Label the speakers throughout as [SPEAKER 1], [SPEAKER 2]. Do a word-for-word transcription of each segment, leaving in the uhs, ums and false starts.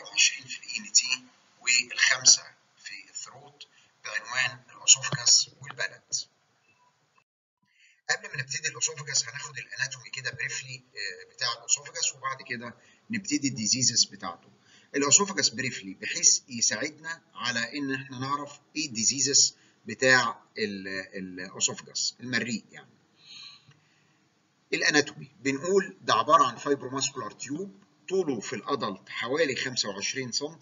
[SPEAKER 1] ثمانية وعشرين في الاي ان تي والخمسه في الثروت بعنوان الاسوفجاس والبلد. قبل ما نبتدي الاسوفجاس هناخد الاناتومي كده بريفلي بتاع الاسوفجاس، وبعد كده نبتدي الديزيزز بتاعته. الاسوفجاس بريفلي بحيث يساعدنا على ان احنا نعرف ايه الديزيزز بتاع الاسوفجاس المريء. يعني الاناتومي بنقول ده عباره عن فايبروماسكولار تيوب طوله في الادلت حوالي خمسة وعشرين سم،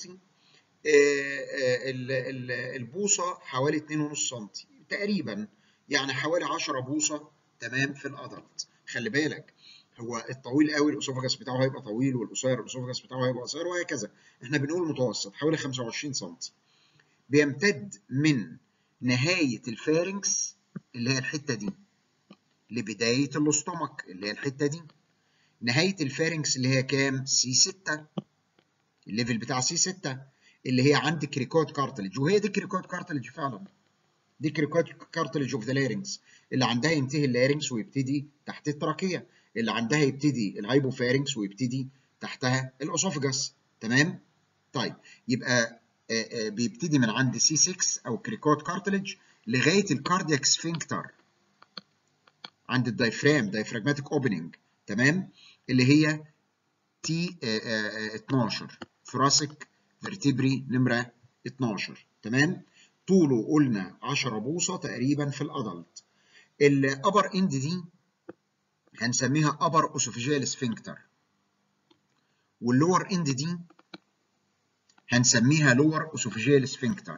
[SPEAKER 1] البوصه حوالي اتنين ونص سم تقريبا، يعني حوالي عشرة بوصه تمام في الادلت. خلي بالك هو الطويل قوي الاسوفجاس بتاعه هيبقى طويل، والقصير الاسوفجاس بتاعه هيبقى قصير، وهكذا. احنا بنقول متوسط حوالي خمسة وعشرين سم. بيمتد من نهايه الفارنكس اللي هي الحته دي لبدايه الاستومك اللي هي الحته دي. نهايه الفارنكس اللي هي كام؟ سي ستة، الليفل بتاع سي ستة اللي هي عند كريكوت كارتلج، وهي دي كريكوت كارتلج فعلا. دي كريكوت كارتلج اوف ذا لارynx، اللي عندها ينتهي اللارynx ويبتدي تحت التراكيه، اللي عندها يبتدي الهايبوفارنكس ويبتدي تحتها الاسوفجاس. تمام؟ طيب يبقى بيبتدي من عند سي ستة او كريكوت كارتلج لغايه الكاردياك سفنكتر عند الدايفرام دايفراجماتيك اوبننج. تمام؟ اللي هي تي اتناشر ثوراسيك فيرتبري نمره اتناشر. تمام؟ طوله قلنا عشرة بوصه تقريبا في الادلت. الابر اند دي هنسميها ابر اسوفيجيال سفنكتر، واللور اند دي هنسميها لور اسوفيجيال سفنكتر.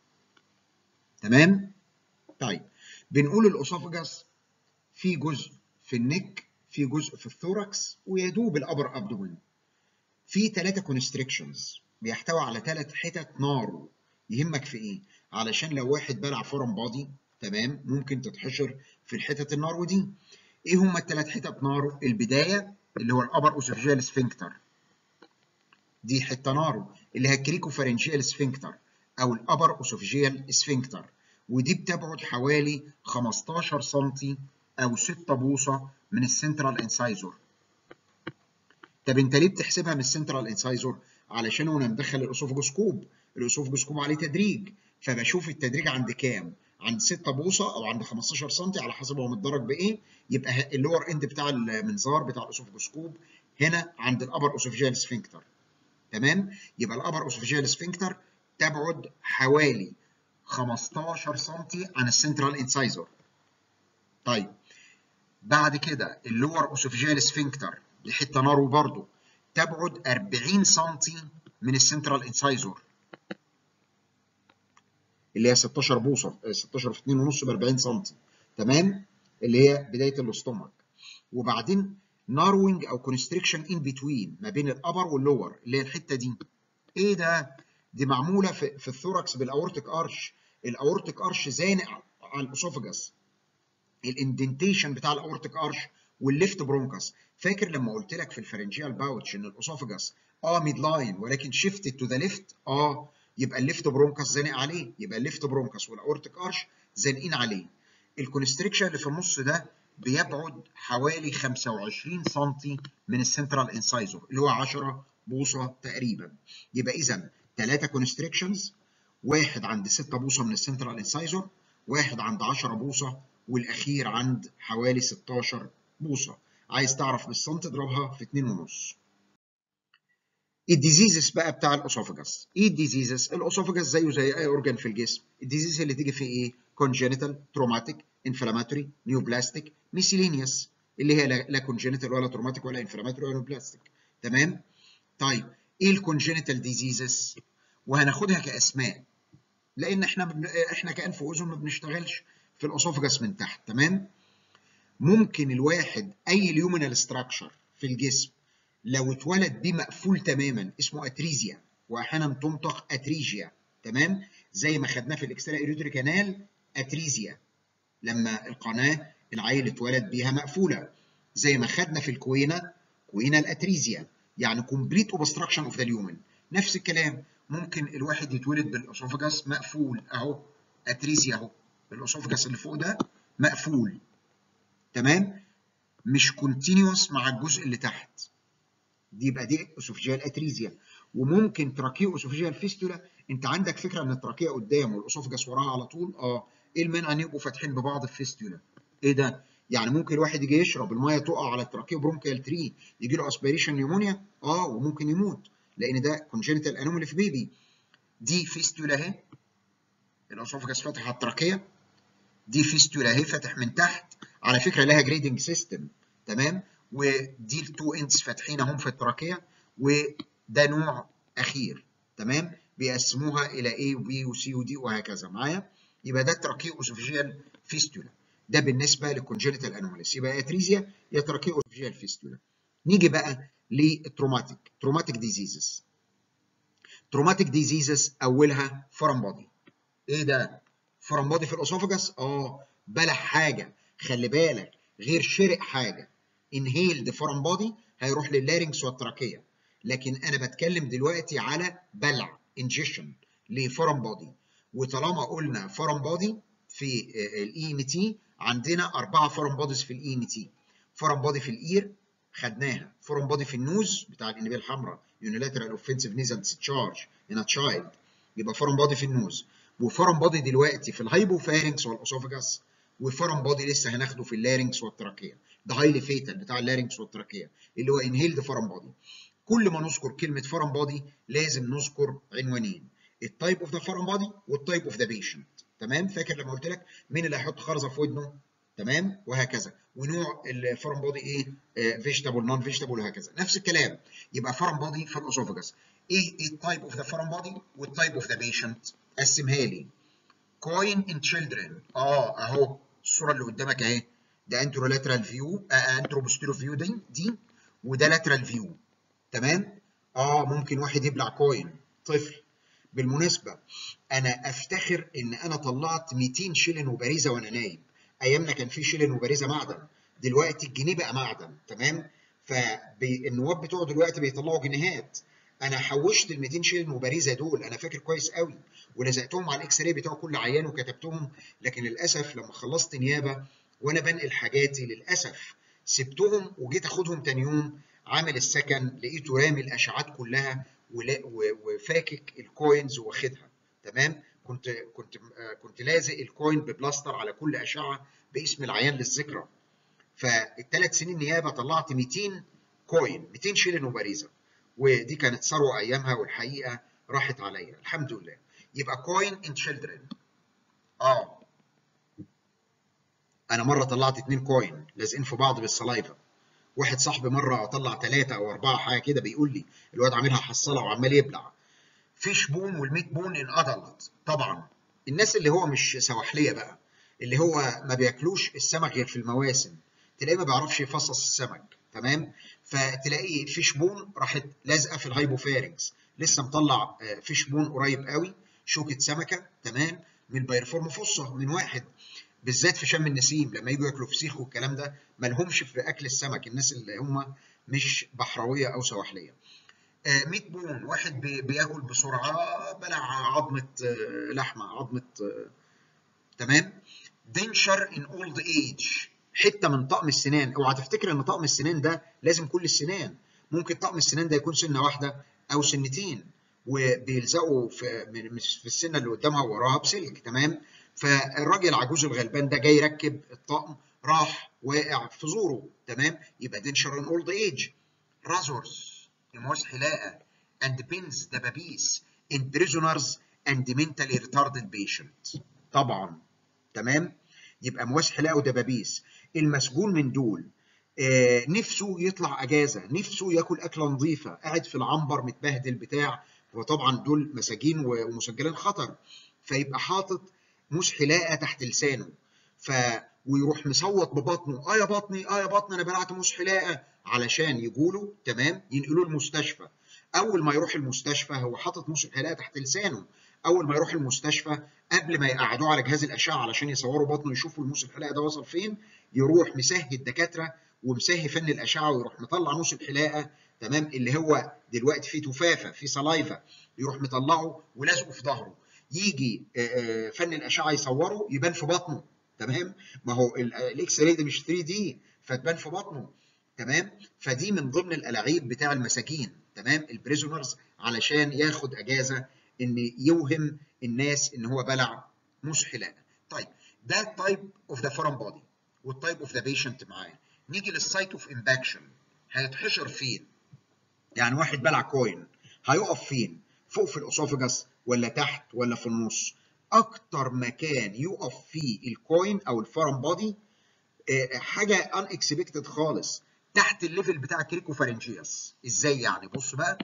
[SPEAKER 1] تمام؟ طيب بنقول الاسوفجاس في جزء في النك، في جزء في الثوركس، ويدوب الابر ابدومين. في ثلاثه كونستريكشنز بيحتوي على ثلاث حتت نارو. يهمك في ايه؟ علشان لو واحد بلع فورم بادي تمام ممكن تتحشر في الحتت النارو دي. ايه هما الثلاث حتت نارو؟ البدايه اللي هو الابر اسوفيجيال سفنكتر، دي حته نارو اللي هي الكريكو فارنجيال سفنكتر او الابر اسوفيجيال سفنكتر، ودي بتبعد حوالي خمستاشر سم او ستة بوصه من السنترال انسايزور. طب انت ليه بتحسبها من السنترال انسايزور؟ علشان وانا مدخل الاسوفجوسكوب، الاسوفجوسكوب عليه تدريج، فبشوف التدريج عند كام؟ عند ستة بوصه او عند خمستاشر سم على حسب هو متدرج بايه. يبقى اللور اند بتاع المنظار بتاع الاسوفجوسكوب هنا عند الابر اسوفيجيال سفنكتر. تمام؟ يبقى الابر اسوفيجيال سفنكتر تبعد حوالي خمستاشر سم عن السنترال انسايزور. طيب بعد كده اللور اسوفيجيال سفنكتر دي حته نارو برضه تبعد أربعين سم من السنترال انسايزور اللي هي ستاشر بوصه، ستاشر في اتنين ونص ب أربعين سم. تمام؟ اللي هي بدايه الاستومك. وبعدين ناروينج او كونستريكشن ان بتوين ما بين الابر واللور اللي هي الحته دي. ايه ده؟ دي معموله في, في الثوركس بالاورتيك ارش. الاورتيك ارش زانق على الاسوفجاس، الاندنتيشن بتاع الاورتيك ارش والليفت برونكس. فاكر لما قلت لك في الفرنجيال باوتش ان الاسوفجاس اه ميد لاين ولكن شيفتد تو ذا ليفت؟ اه يبقى الليفت برونكس زانق عليه، يبقى الليفت برونكس والاورتيك ارش زانقين عليه. الكونستريكشن اللي في النص ده بيبعد حوالي خمسة وعشرين سم من السنترال انسايزور اللي هو عشرة بوصه تقريبا. يبقى اذا ثلاثه كونستريكشنز، واحد عند ستة بوصه من السنترال انسايزور، واحد عند عشرة بوصه، والاخير عند حوالي ستاشر بوصه. عايز تعرف بالسنت اضربها في اتنين ونص. الديزيزز بقى بتاع الاسوفجاس. ايه الديزيزز؟ الاسوفجاس زيه زي اي اورجان في الجسم. الديزيز اللي تيجي فيه ايه؟ كونجينيتال، تروماتيك، انفلاماتوري، نيوبلاستيك، ميسيلينيوس، اللي هي لا كونجينيتال ولا تروماتيك ولا انفلاماتوري ولا نيوبلاستيك. تمام؟ طيب ايه الكونجينيتال ديزيزز؟ وهناخدها كاسماء لان احنا بن... احنا كانف واذن ما بنشتغلش في الاسوفجاس من تحت. تمام؟ ممكن الواحد اي ليومينال ستراكشر في الجسم لو اتولد بيه مقفول تماما اسمه اتريزيا، واحيانا تنطق اتريجيا. تمام؟ زي ما خدناه في الاكسترا ايريتري كانال اتريزيا لما القناه العيل اتولد بيها مقفوله، زي ما خدنا في الكوينه كوينه الاتريزيا يعني كومبليت اوبستراكشن اوف ذا اليومن. نفس الكلام ممكن الواحد يتولد بالاسوفجاس مقفول اهو، اتريزيا اهو، الاسوفجاس اللي فوق ده مقفول. تمام؟ مش كونتينيوس مع الجزء اللي تحت. دي يبقى دي اسوفيجيال اتريزيا. وممكن تراكيو اسوفيجيال فيستولا، انت عندك فكره ان التراكيه قدام والاسوفجس وراها على طول، اه ايه المانع ان يبقوا فاتحين ببعض في فيستولا؟ ايه ده؟ يعني ممكن الواحد يجي يشرب الميه تقع على التراكيو برونكيال تري يجي له اسبيريشن نيومونيا، اه وممكن يموت لان ده كونجينيتال انومالي في بيبي. دي فيستولا اهي، الاسوفجس فاتح على التراكيه، دي فيستولا اهي فاتح من تحت، على فكره لها جريدنج سيستم، تمام؟ ودي التو اندز فاتحين اهم في التراكيه، وده نوع اخير، تمام؟ بيقسموها الى A وB وC وD وهكذا معايا. يبقى ده التراكيو اسوفيجيال فيستولا، ده بالنسبه للكونجينيتال انوماليز، يبقى يا اتريزيا يا تراكيو اسوفيجيال فيستولا. نيجي بقى للتروماتيك، تروماتيك ديزيزز. تروماتيك ديزيزز اولها فورن بودي. ايه ده؟ فورن بودي في الاسوفجس؟ اه بلع حاجه، خلي بالك، غير شرق حاجه. انهيلد فورن بودي هيروح لللارynx والتراكيه، لكن انا بتكلم دلوقتي على بلع انجيشن لفورن بودي. وطالما قلنا فورن بودي في الاي ام تي، عندنا اربعه فورن بوديز في الاي ام تي. فورن بودي في الاير خدناها، فورن بودي في النوز بتاع الانابيب الحمراء يونيلاترال اوفنسيف نيزل ديسشارج ان تشايلد، يبقى فورن بودي في النوز. وفورن بودي دلوقتي في الهايبوفارنكس والاسوفجاس، وفورن بودي لسه هناخده في اللارنكس والتراكيه، ده هايلي فيتال بتاع اللارنكس والتراكيه اللي هو انهيلد فورن بودي. كل ما نذكر كلمه فورن بودي لازم نذكر عنوانين، التايب اوف ذا فورن بودي والتايب اوف ذا بيشنت، تمام؟ فاكر لما قلت لك مين اللي هيحط خرزه في ودنه، تمام؟ وهكذا. ونوع الفورن بودي ايه، فيجيتابل نون فيجيتابل وهكذا، نفس الكلام. يبقى فورن بودي في الاسوفجاس، ايه ايه التايب اوف ذا فورن بودي والتايب اوف ذا بيشنت؟ قسمها لي. كوين ان تشيلدرن، اه اهو الصوره اللي قدامك اهي، ده انترولاترال فيو، انتروبوستيرو فيو دي دي وده لاترال فيو، تمام؟ اه ممكن واحد يبلع كوين، طفل. بالمناسبه انا افتخر ان انا طلعت مئتين شيلن وبريزه وانا نايم. ايامنا كان في شيلن وبريزه معدن، دلوقتي الجنيه بقى معدن، تمام؟ فالنواب بتوعه دلوقتي بيطلعوا جنيهات. انا حوشت ال مئتين شيلن وبريزه دول، انا فاكر كويس قوي، ولزقتهم على الاكس راي بتاع كل عيان وكتبتهم. لكن للاسف لما خلصت نيابه وانا بنقل حاجاتي للاسف سبتهم، وجيت اخدهم تاني يوم عامل السكن لقيته رامي الاشعات كلها وفاكك الكوينز واخدها، تمام؟ كنت كنت كنت لازق الكوين ببلاستر على كل اشعه باسم العيان للذكرى. فالثلاث سنين نيابه طلعت مئتين كوين، مئتين شيلن وبريزه، ودي كانت ثروه ايامها، والحقيقه راحت عليا الحمد لله. يبقى كوين ان تشيلدرن، اه انا مره طلعت اتنين كوين لازقين في بعض بالسلايفا. واحد صاحبي مره طلع ثلاثه او اربعه حاجه كده، بيقول لي الواد عاملها حصاله وعمال يبلع. فيش بون والميت بون ان ادلت. طبعا الناس اللي هو مش سواحليه بقى، اللي هو ما بياكلوش السمك غير في المواسم، تلاقيه ما بيعرفش يفصص السمك، تمام؟ فتلاقي فيش بون راحت لازقه في الهايبوفارنكس. لسه مطلع فيش بون قريب قوي، شوكه سمكه، تمام؟ من بايرفورم فصه من واحد، بالذات في شم النسيم لما يجوا ياكلوا فسيخ والكلام ده، ما لهمش في اكل السمك الناس اللي هم مش بحراويه او سواحليه. ميت بون، واحد بياكل بسرعه بلع عظمه لحمه، عظمه، تمام؟ دينشر ان اولد ايج، حته من طقم السنان. اوعى تفتكر ان طقم السنان ده لازم كل السنان، ممكن طقم السنان ده يكون سنه واحده او سنتين، وبيلزقوا في في السنه اللي قدامها ووراها بسلك، تمام؟ فالراجل العجوز الغلبان ده جاي يركب الطقم، راح واقع في زوره، تمام؟ يبقى دينشر ان اولد ايج. رازورز، مقاس حلاقه، and pins دبابيس in prisoners and mentally retarded patients، طبعا، تمام؟ يبقى مواس حلاقه ودبابيس. المسجون من دول آه نفسه يطلع اجازه، نفسه ياكل اكله نظيفه، قاعد في العنبر متبهدل بتاع، وطبعا دول مساجين ومسجلين خطر، فيبقى حاطط موس حلاقه تحت لسانه، ف ويروح مصوت ببطنه، اه يا بطني اه يا بطني انا بلعت موس حلاقه، علشان يجوله، تمام؟ ينقلوه المستشفى. اول ما يروح المستشفى هو حاطط موس الحلاقه تحت لسانه، اول ما يروح المستشفى قبل ما يقعدوه على جهاز الاشعه علشان يصوروا بطنه يشوفوا الموس الحلاقه ده وصل فين، يروح مسهي الدكاتره ومسهي فن الاشعه، ويروح مطلع موس الحلاقه، تمام؟ اللي هو دلوقتي فيه تفافه، فيه سلايفا، يروح مطلعه ولازقه في ظهره، يجي فن الاشعه يصوره يبان في بطنه، تمام؟ ما هو الاكس راي ده مش ثري دي فتبان في بطنه، تمام؟ فدي من ضمن الألاعيب بتاع المساجين، تمام؟ البريزونرز علشان ياخد اجازه ان يوهم الناس ان هو بلع مسحلانه. طيب ده التايب اوف ذا فورن بودي والتايب اوف ذا بيشنت معاه. نيجي للسايت اوف امباكشن، هيتحشر فين؟ يعني واحد بلع كوين هيقف فين؟ فوق في الاسوفجاس ولا تحت ولا في النص؟ اكتر مكان يقف فيه الكوين او الفورن بودي حاجه ان اكسبكتد خالص، تحت الليفل بتاع الكريكوفارنجياس. ازاي يعني؟ بص بقى،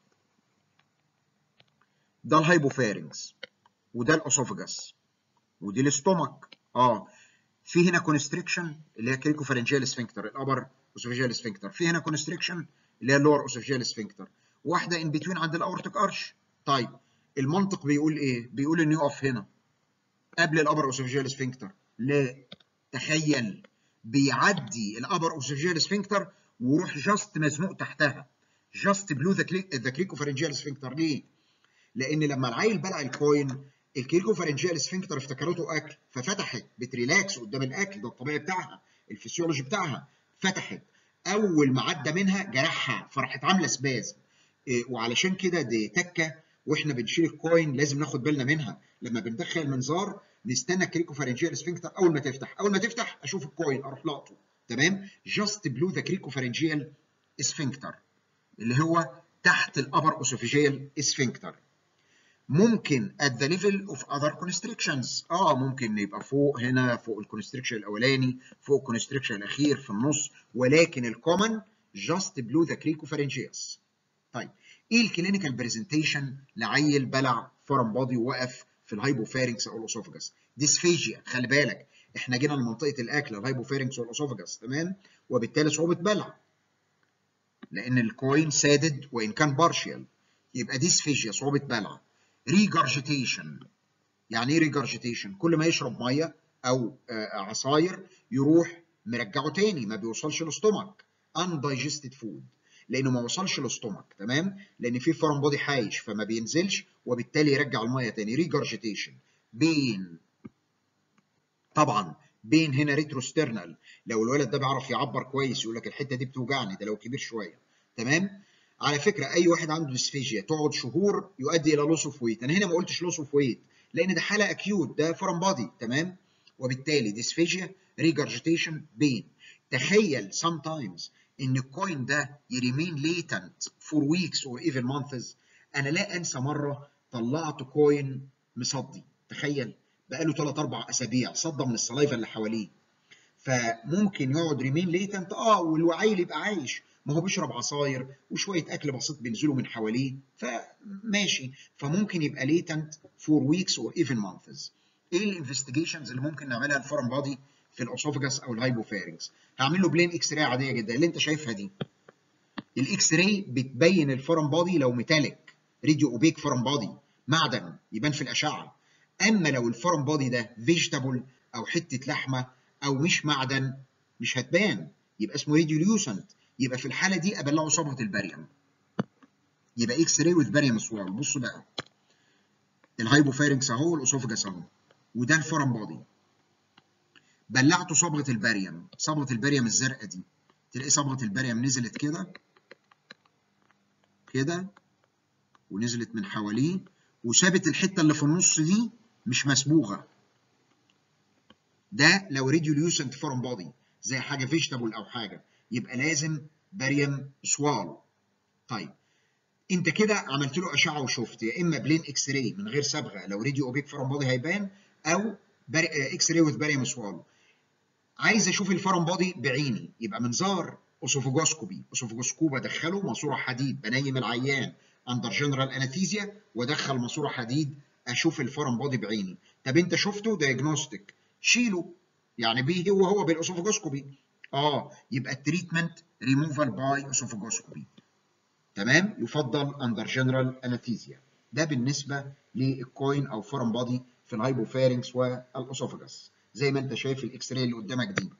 [SPEAKER 1] ده الهايبوفارنكس وده الاسوفجاس ودي الاستومك. اه في هنا كونستريكشن اللي هي كريكوفارنجيال سفنكتر، الابر اسوفيجيال سفنكتر، في هنا كونستريكشن اللي هي اللور اسوفيجيال سفنكتر، واحده ان بتوين عند الاورتيك ارش. طيب المنطق بيقول ايه؟ بيقول ان يقف هنا قبل الابر اسوفيجيال سفنكتر. لا، تخيل بيعدي الابر اسوفيجيال سفنكتر ويروح جاست مزنوق تحتها، جاست بلو ذا كريكوفارنجيال سفنكتر. ليه؟ لان لما العيل بلع الكوين الكريكوفارنجيال سفنكتر افتكرته اكل ففتحت، بتريلاكس قدام الاكل، ده الطبيعي بتاعها، الفسيولوجي بتاعها، فتحت. اول ما عدى منها جرحها فراحت عامله سباز. إيه، وعلشان كده دي تكه، واحنا بنشيل الكوين لازم ناخد بالنا منها. لما بندخل المنظار نستنى الكريكوفارنجيال سفنكتر اول ما تفتح، اول ما تفتح اشوف الكوين اروح لقطه، تمام؟ جاست بلو ذا كريكوفارنجيال سفنكتر اللي هو تحت الابر اسوفيجيال سفنكتر. ممكن at the level of other constrictions، اه ممكن يبقى فوق هنا، فوق الكونستريكشن الاولاني، فوق الكونستريكشن الاخير، في النص، ولكن الكومن just below the cricopharyngeus. طيب ايه الكلينيكال برزنتيشن لعيل بلع فورن بودي ووقف في الهايبوفارنكس او الاسوفجاس؟ ديسفيجيا. خلي بالك احنا جينا لمنطقه الاكل الهايبوفارنكس والاسوفجاس، تمام؟ وبالتالي صعوبه بلع لان الكوين سادد وان كان بارشيال، يبقى ديسفيجيا صعوبه بلع. ريجارجيتيشن. يعني ايه ريجارجيتيشن؟ كل ما يشرب ميه او عصاير يروح مرجعه تاني، ما بيوصلش للاستومك. undigested food لانه ما وصلش للاستومك، تمام؟ لان في فورن بودي حايش فما بينزلش وبالتالي يرجع الميه تاني. ريجارجيتيشن. بين، طبعا بين هنا ريتروسترنال، لو الولد ده بيعرف يعبر كويس يقول لك الحته دي بتوجعني، ده لو كبير شويه، تمام؟ على فكره اي واحد عنده ديسفيجيا تقعد شهور يؤدي الى لوس اوف ويت. انا هنا ما قلتش لوس اوف ويت لان ده حاله اكيوت، ده فورن بادي، تمام؟ وبالتالي ديسفيجيا، ريجارجيتيشن، بين. تخيل sometimes ان الكوين ده يريمين ليتنت فور ويكس اور ايفن مانثز. انا لا انسى مره طلعت كوين مصدي، تخيل بقاله ثلاث اربع اسابيع صدى من السلايفا اللي حواليه، فممكن يقعد ريمين ليتنت. اه والعيل يبقى عايش، ما هو بيشرب عصاير وشويه اكل بسيط بينزلوا من حواليه فماشي، فممكن يبقى ليتنت فور ويكس اور ايفن مانثز. ايه الانفستيجيشنز اللي ممكن نعملها الفورن بادي في الاسوفجاس او الهايبوفارنكس؟ هعمل له بلين اكس راي عاديه جدا اللي انت شايفها دي. الاكس راي بتبين الفورن بادي لو ميتاليك، راديو اوبيك فورن بادي، معدن يبان في الاشعه. اما لو الفورن بادي ده فيجيتابل او حته لحمه او مش معدن مش هتبان، يبقى اسمه راديوليوسنت. يبقى في الحاله دي ابلعه صبغه الباريوم، يبقى اكس راي وذ باريوم سوال. بصوا بقى، الهايبوفارنكس اهو، الاسوفجاس اهو، وده الفورن بادي. بلعته صبغه الباريوم، صبغه الباريوم الزرقاء دي، تلاقي صبغه الباريوم نزلت كده كده ونزلت من حواليه وسابت الحته اللي في النص دي مش مسبوغه. ده لو ريديوليوسنت فورم بودي زي حاجه فيجيتابل او حاجه، يبقى لازم باريوم سوال. طيب انت كده عملت له اشعه وشفت، يا اما بلين اكس راي من غير صبغه لو راديو اوبيك فورم بودي هيبان، او اكس راي وذ باريوم سوال. عايز اشوف الفورم بودي بعيني، يبقى منظار اسوفوجوسكوبي، اسوفوجوسكوب ادخله ماسوره حديد، بنيم العيان اندر جنرال انستيزيا وادخل ماسوره حديد اشوف الفورم بودي بعيني. طب انت شفته دايجنوستيك، شيله يعني بيه وهو بالاسوفوجوسكوبي. اه يبقى التريتمنت ريموفال باي اسوفوجوسكوبي، تمام؟ يفضل اندر جنرال انستيزيا. ده بالنسبه للكوين او فورم بودي في الهايبوفارنكس والاسوفوجاس زي ما انت شايف الاكس راي اللي قدامك دي.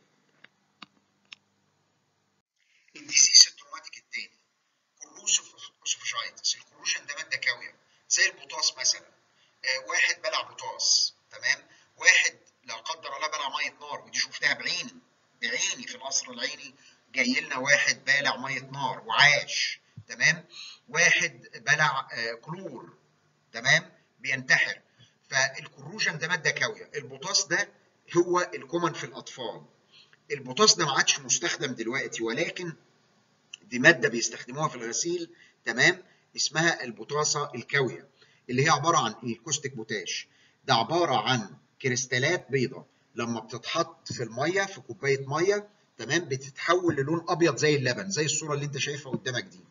[SPEAKER 1] الديسيس التروماتيك الثاني كروسيف اسوفجايتس. الكروشن ده ماده كاويه زي البوتاس مثلا. آه واحد بلع بوتاس، تمام؟ واحد لا قدر الله بلع ميه نار، ودي شفتها بعيني بعيني في القصر العيني جاي لنا واحد بالع ميه نار وعاش، تمام، واحد بلع آه كلور، تمام، بينتحر. فالكروجن ده ماده كاويه. البوتاس ده هو الكومن في الاطفال. البوتاس ده ما عادش مستخدم دلوقتي، ولكن دي ماده بيستخدموها في الغسيل، تمام، اسمها البوتاسه الكاويه، اللي هي عباره عن ايه؟ كوستيك بوتاش. ده عباره عن كريستالات بيضاء لما بتتحط في الميه، في كوبايه ميه، تمام، بتتحول للون ابيض زي اللبن، زي الصوره اللي انت شايفها قدامك دي.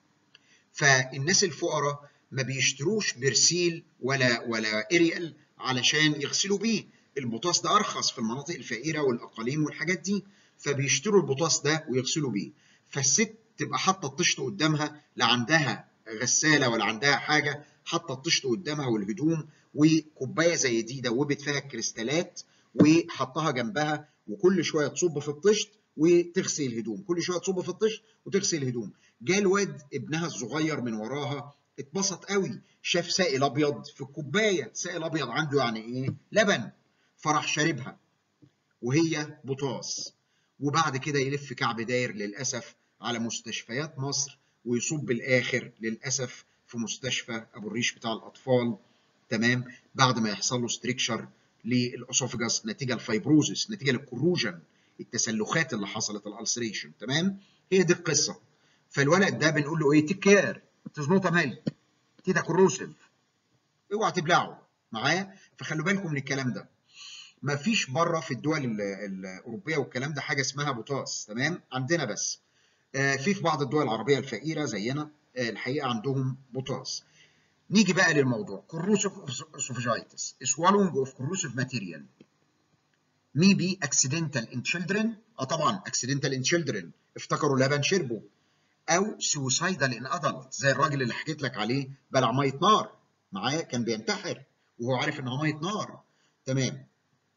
[SPEAKER 1] فالناس الفقراء ما بيشتروش برسيل ولا ولا اريال علشان يغسلوا بيه. البوتاس ده ارخص في المناطق الفقيره والاقاليم والحاجات دي، فبيشتروا البوتاس ده ويغسلوا بيه. فالست تبقى حاطه الطشت قدامها، لا عندها غساله ولا عندها حاجه، حاطه الطشت قدامها والهدوم، وكوبايه زي دي دوبت فيها الكريستالات وحطها جنبها، وكل شويه تصب في الطشت وتغسل الهدوم، كل شويه تصب في الطشت وتغسل الهدوم. جه الواد ابنها الصغير من وراها اتبسط قوي، شاف سائل ابيض في الكوبايه، سائل ابيض عنده يعني ايه؟ لبن، فراح شاربها وهي بوتاس. وبعد كده يلف كعب داير للاسف على مستشفيات مصر، ويصب الاخر للاسف في مستشفى ابو الريش بتاع الاطفال، تمام، بعد ما يحصل له ستريكشر للاسوفجاس نتيجه الفايبروزس، نتيجه للكروجن، التسلخات اللي حصلت، الالسريشن، تمام. هي دي القصه. فالولد ده بنقول له ايه؟ تيك كير، تظبطها مالي كده كروسيف، اوعى تبلعه معايا. فخلوا بالكم من الكلام ده. ما فيش بره في الدول الاوروبيه والكلام ده حاجه اسمها بوتاس، تمام، عندنا بس. آه في في بعض الدول العربيه الفقيره زينا آه الحقيقه عندهم بوتاس. نيجي بقى للموضوع. corrosive esophagitis swallowing of corrosive material may be accidental in children. اه طبعا accidental in children، افتكروا لبن شربوا. او suicidal in adult، زي الراجل اللي حكيت لك عليه بلع ميه نار معايا، كان بينتحر وهو عارف ان هو ميه نار، تمام.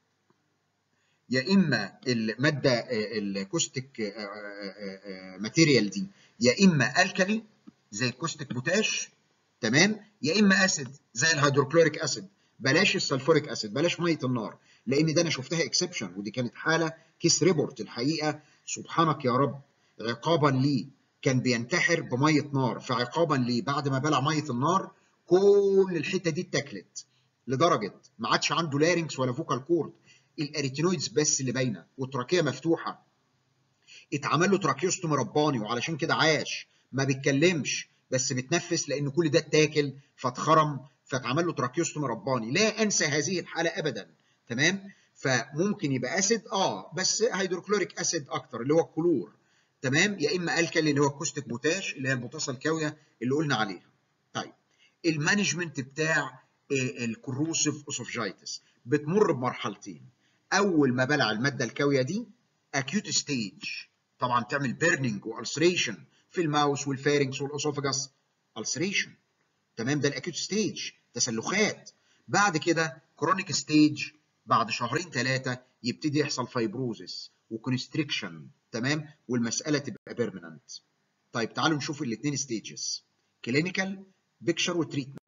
[SPEAKER 1] يا اما الماده الكوستيك ماتيريال دي يا اما الكالي زي الكوستيك بوتاش، تمام، يا اما اسيد زي الهيدروكلوريك اسيد. بلاش السلفوريك اسيد، بلاش ميه النار، لان ده انا شفتها اكسبشن، ودي كانت حاله كيس ريبورت الحقيقه. سبحانك يا رب، عقابا ليه كان بينتحر بميه نار، فعقابا ليه بعد ما بلع ميه النار كل الحته دي اتاكلت، لدرجه ما عادش عنده لارynx ولا فوكال كورد، الاريتينويدز بس اللي باينه والتراكيه مفتوحه. اتعمل له تراكيوستومي رباني، وعلشان كده عاش، ما بيتكلمش بس بيتنفس، لان كل ده اتاكل فاتخرم، فاتعمل له تراكيوستومي رباني. لا انسى هذه الحاله ابدا، تمام. فممكن يبقى اسيد اه بس هيدروكلوريك اسيد اكتر اللي هو الكلور، تمام، يا اما الكالي اللي هو الكوستيك بوتاش اللي هي البوتاسه الكاويه اللي قلنا عليها. طيب المانجمنت بتاع الكروسيف اسوفجايتس بتمر بمرحلتين. اول ما بلع الماده الكاويه دي اكيوت ستيج، طبعا تعمل بيرنينج والسريشن في الماوس والفارنكس والاسوفجاس، السريشن، تمام، ده الاكيوت ستيج، تسلخات. بعد كده كرونيك ستيج، بعد شهرين ثلاثه يبتدي يحصل فايبروزس وكونستريكشن، تمام، والمساله تبقى بيرمننت. طيب تعالوا نشوف الاثنين ستيجز، كلينيكال بيكتشر وتريتمنت.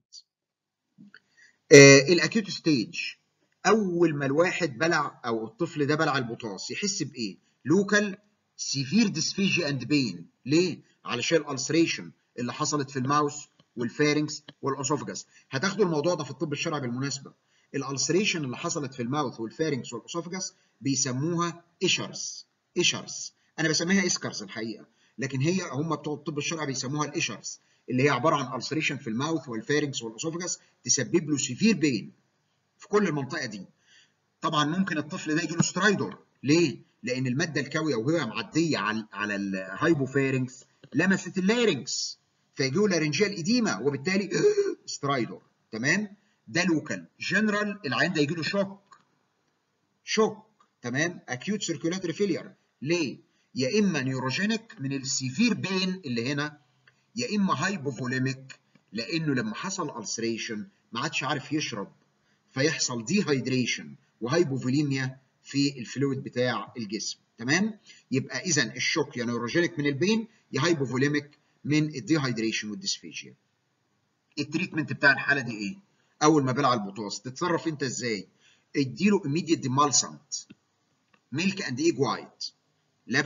[SPEAKER 1] آه الاكيوت ستيج، اول ما الواحد بلع او الطفل ده بلع البوتاس يحس بايه؟ لوكال سيفير ديسفيجيا اند بين. ليه؟ علشان الالسريشن اللي حصلت في الماوس والفارنكس والاسوفجاس. هتاخدوا الموضوع ده في الطب الشرعي بالمناسبه. الالسريشن اللي حصلت في الماوث والفارنكس والاسوفجاس بيسموها ايشرز. ايشرز انا بسميها اسكرز الحقيقه، لكن هي هم بتوع الطب الشرعي بيسموها الايشرز، اللي هي عباره عن السريشن في الماوث والفارنكس والاسوفجاس تسبب له سيفير بين في كل المنطقه دي. طبعا ممكن الطفل ده يجي له سترايدور. ليه؟ لان الماده الكاويه وهي معديه على على الهايبوفارنكس لمست اللارنكس، فيجي له لارنجيال اديما وبالتالي سترايدور، تمام. ده لوكال. جنرال العيان ده يجي له شوك، شوك، تمام، اكيوت سيركيولاتوري فيلير. ليه؟ يا اما نيوروجينيك من السيفير بين اللي هنا، يا اما هايبوفوليميك لانه لما حصل السريشن ما عادش عارف يشرب، فيحصل دي هايدريشن وهايبوفوليميا في الفلويد بتاع الجسم، تمام. يبقى اذا الشوك يا نيوروجينيك من البين يا هايبوفوليميك من الدي هايدريشن والديسفيجيا. التريتمنت بتاع الحاله دي ايه؟ اول ما بلع البوتاس تتصرف انت ازاي؟ اديله immediate demulcent ميلك اند ايج وايت، لبن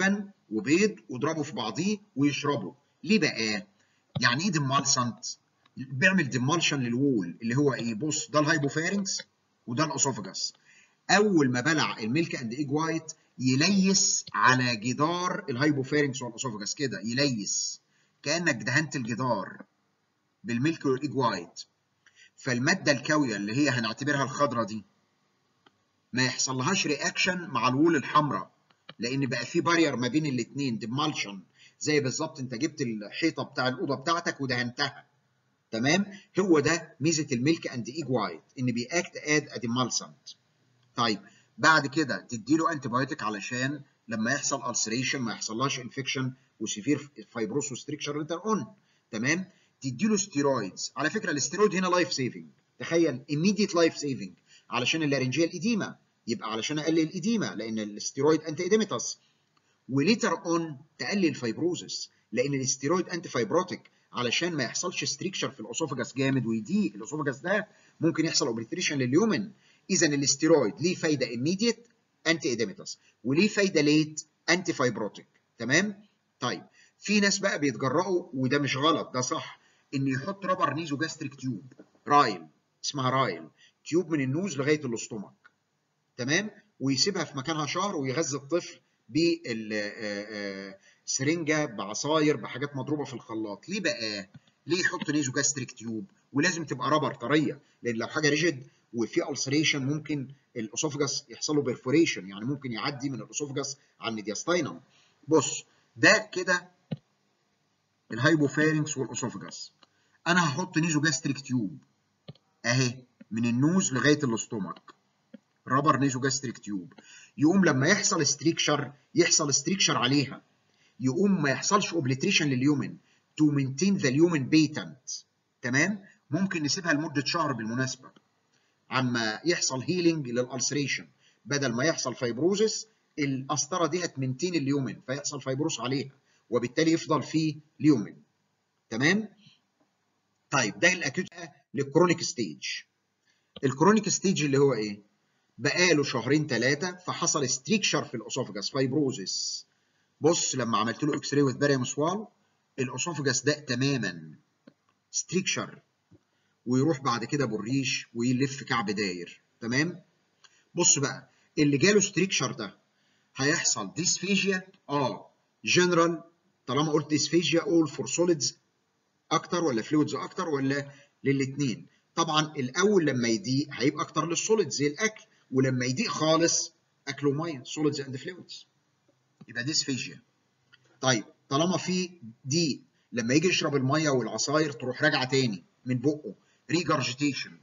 [SPEAKER 1] وبيض واضربه في بعضيه ويشربه. ليه بقى؟ يعني ايه ديمالسنت؟ بيعمل ديمالشن للوول اللي هو ايه؟ بص ده الهايبوفارنكس وده الاسوفجاس. اول ما بلع الميلك اند ايج وايت يليس على جدار الهايبوفارنكس والاسوفجاس كده، يليس كانك دهنت الجدار بالميلك والايج وايت. فالماده الكاويه اللي هي هنعتبرها الخضراء دي ما يحصل لهاش رياكشن مع الوول الحمراء، لان بقى في بارير ما بين الاثنين، ديمالشن. زي بالظبط انت جبت الحيطه بتاع الاوضه بتاعتك ودهنتها. تمام؟ هو ده ميزه الميلك اند ايج وايت، ان بيأكت اد اديمالسنت. طيب بعد كده تدي له انتي بايوتيك علشان لما يحصل السريشن ما يحصلهاش انفكشن وسيفير فايبروس وستريكشر ليتر اون. تمام؟ تدي له ستيرويدز. على فكره الاستيرويد هنا لايف سيفنج، تخيل immediate لايف سيفنج علشان اللارنجيه الايديما، يبقى علشان اقلل الايديما لان الاستيرويد انتي ايديمتاس. وليتر اون تقلل الفايبروزس لان الاستيرويد انتي فايبروتيك علشان ما يحصلش ستريكشر في الاسوفجاس جامد ويضيق الاسوفجاس ده، ممكن يحصل اوبريتريشن لليومن. اذا الاستيرويد ليه فايده immediate انتي ايديمتاس وليه فايده ليت انتي فايبروتيك. تمام؟ طيب في ناس بقى بيتجرأوا وده مش غلط، ده صح، ان يحط رابر نيزو جاستريك تيوب، رايل، اسمها رايل، تيوب من النوز لغايه الاستومك. تمام؟ ويسيبها في مكانها شهر ويغذي الطفل بالسرنجه بعصاير بحاجات مضروبه في الخلاط. ليه بقى؟ ليه يحط نيزو جاستريك تيوب؟ ولازم تبقى رابر طريه، لان لو حاجه ريجيد وفي السريشن ممكن الاسوفجاس يحصل له بيرفوريشن، يعني ممكن يعدي من الاسوفجاس على الميدياستاينم. بص ده كده الهايبوفارنكس والاسوفجاس. انا هحط نيزو جاستريك تيوب اهي من النوز لغايه الاستومك، رابر نيزو جاستريك تيوب. يقوم لما يحصل ستريكشر يحصل ستريكشر عليها، يقوم ما يحصلش اوبليتريشن لليومن تو مينتين ذا اليومن بيتنت. تمام؟ ممكن نسيبها لمده شهر بالمناسبه عما يحصل هيلينج للالسريشن، بدل ما يحصل فايبروزس القسطره دي هتمنتين اليومن فيحصل فايبروس عليها وبالتالي يفضل فيه ليومن. تمام؟ طيب ده الاكيوت. للكرونيك ستيج. الكرونيك ستيج اللي هو ايه؟ بقاله شهرين ثلاثه فحصل ستريكشر في الاسوفجاس فايبروزس. بص لما عملت له اكس راي وذ باريوم سوال الاسوفجاس ده تماما ستريكشر، ويروح بعد كده بالريش ويلف كعب داير. تمام؟ بص بقى اللي جاله ستريكشر ده هيحصل ديسفيجيا اه جنرال. طالما قلت ديسفيجيا اول فور سوليدز اكتر ولا فلويدز اكتر ولا للاثنين؟ طبعا الاول لما يضيق هيبقى اكتر للسوليدز زي الاكل، ولما يضيق خالص اكل وميه، سوليدز اند فلويدز، يبقى ديسفيجيا. طيب طالما في ضيق لما يجي يشرب الميه والعصاير تروح راجعه تاني من بقه، ريجرجيتيشن.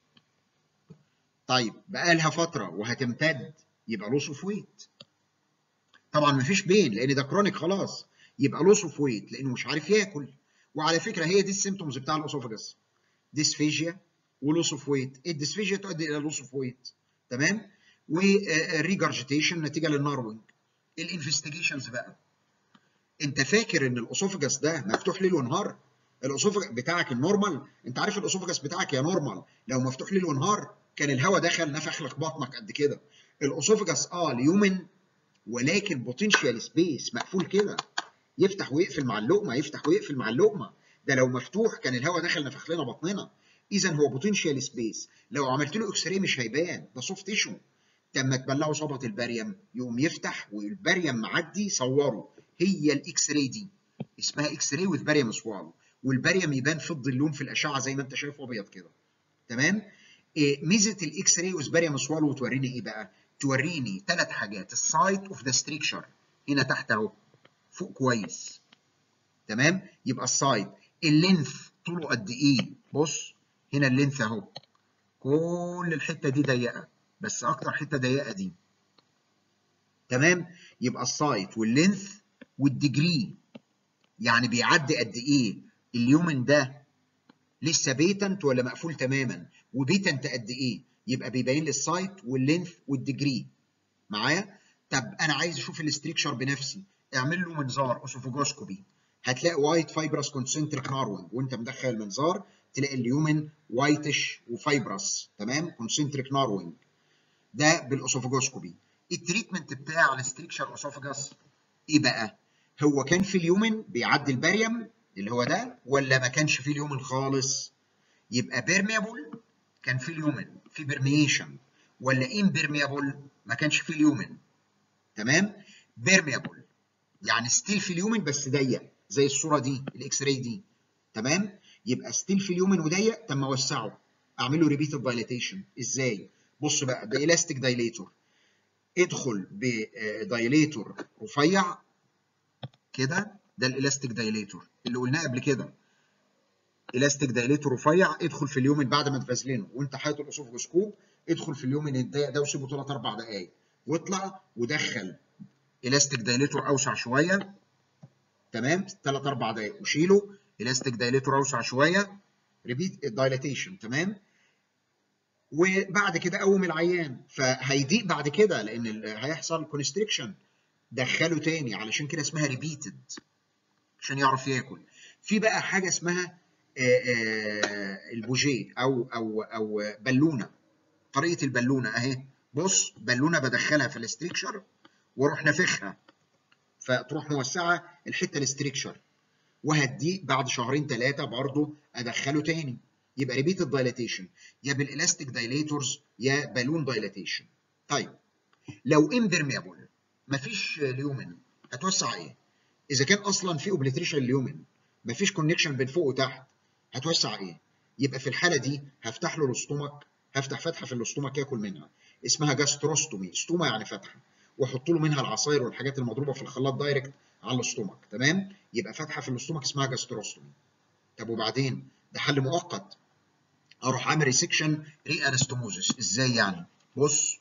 [SPEAKER 1] طيب بقى لها فتره وهتمتد يبقى لوس اوف ويت. طبعا مفيش بين لان ده كرونيك خلاص، يبقى لوس اوف ويت لانه مش عارف ياكل. وعلى فكره هي دي السيمتومز بتاع الاسوفجاس، ديسفيجيا ولوس اوف ويت. الديسفيجيا تؤدي الى لوس اوف ويت. تمام؟ وريجرجيتيشن نتيجه للناروينج. الانفستيجيشنز بقى، انت فاكر ان الاسوفجاس ده مفتوح ليل ونهار؟ الاسوفجاس بتاعك النورمال، انت عارف الاسوفجاس بتاعك يا نورمال لو مفتوح ليل ونهار كان الهواء دخل نفخ لك بطنك قد كده. الاسوفجاس اه اليومن ولكن بوتنشال سبيس مقفول كده، يفتح ويقفل مع اللقمه يفتح ويقفل مع اللقمه. ده لو مفتوح كان الهواء دخل نفخ لنا بطننا. اذا هو بوتنشال سبيس، لو عملت له اكس راي مش هيبان، ده سوفت تيشو. لما تبلعه صبغه الباريوم يقوم يفتح والباريوم معدي، صوره هي الاكس راي دي اسمها اكس راي وذ باريوم سوال، والباريوم يبان فضي اللون في الاشعه زي ما انت شايف ابيض كده. تمام؟ إيه ميزه الاكس راي وذ باريوم سوال وتوريني ايه بقى؟ توريني ثلاث حاجات، السايت اوف ذا ستريكشر هنا تحت اهو فوق كويس. تمام؟ يبقى السايد، اللينث طوله قد ايه؟ بص هنا اللينث اهو، كل الحته دي ضيقه بس اكتر حته ضيقه دي. تمام؟ يبقى السايد واللينث والديجري، يعني بيعدي قد ايه؟ اليومن ده لسه بيتنت ولا مقفول تماما؟ وبيتنت قد ايه؟ يبقى بيبين لي السايت واللينث والديجري. معايا؟ طب انا عايز اشوف الاستريكشر بنفسي، اعمل له منظار اسوفوجوسكوبي، هتلاقي وايت فايبرس كونسنتريك ناروينج، وانت مدخل المنظار تلاقي اليومن وايتش وفايبرس. تمام؟ كونسنتريك ناروينج ده بالاسوفوجوسكوبي. التريتمنت بتاع الاستريكشر اسوفوجاس ايه بقى؟ هو كان في اليومن بيعدي الباريوم اللي هو ده ولا ما كانش في اليومن خالص؟ يبقى بيرميابل كان في اليومن في بيرميشن، ولا امبيرميابل ما كانش في اليومن. تمام؟ بيرميابل يعني ستيل في اليومن بس ضيق زي الصوره دي الاكس راي دي. تمام؟ يبقى ستيل في اليومن وضيق، طب ما اوسعه اعمل له ريبيتد دايليتيشن. ازاي؟ بص بقى، بالاستيك دايليتور. ادخل بدايليتور رفيع كده، ده الالاستيك دايليتور اللي قلناه قبل كده. الاستيك دايليتور رفيع، ادخل في اليومن بعد ما تفازلينه وانت حاطط الاسوفجوسكوب، ادخل في اليومن الضيق ده وسيبه ثلاث اربع دقائق واطلع ودخل الاستيك دايليتور اوسع شويه. تمام؟ ثلاث اربع دقائق وشيله، الاستيك دايليتور اوسع شويه، ريبيت الدايليتيشن. تمام؟ وبعد كده قوم العيان، فهيضيق بعد كده لان هيحصل كونستريكشن، دخله تاني، علشان كده اسمها ريبيتد عشان يعرف ياكل. في بقى حاجه اسمها آآ آآ البوجيه او او او بالونه. طريقه البالونه اهي، بص بالونه بدخلها في الاستريكشر واروح نافخها فتروح موسعه الحته الاستريكشر، وهديه بعد شهرين ثلاثه برضه ادخله تاني. يبقى ريبيت الدايليتيشن يا بالالاستيك دايليتورز يا بالون دايليتيشن. طيب لو امبرميبل مفيش ليومن هتوسع ايه؟ اذا كان اصلا في اوبليتريشن ليومن مفيش كونكشن بين فوق وتحت هتوسع ايه؟ يبقى في الحاله دي هفتح له الاستومك، هفتح فتحه في الاستومك ياكل منها اسمها جاستروستومي، ستوما يعني فتحه، واحط له منها العصاير والحاجات المضروبه في الخلاط دايركت على الاستومك. تمام؟ يبقى فتحه في الاستومك اسمها جاستروستومي. طب وبعدين؟ ده حل مؤقت. اروح اعمل ريسكشن ري انستوموزس. ازاي يعني؟ بص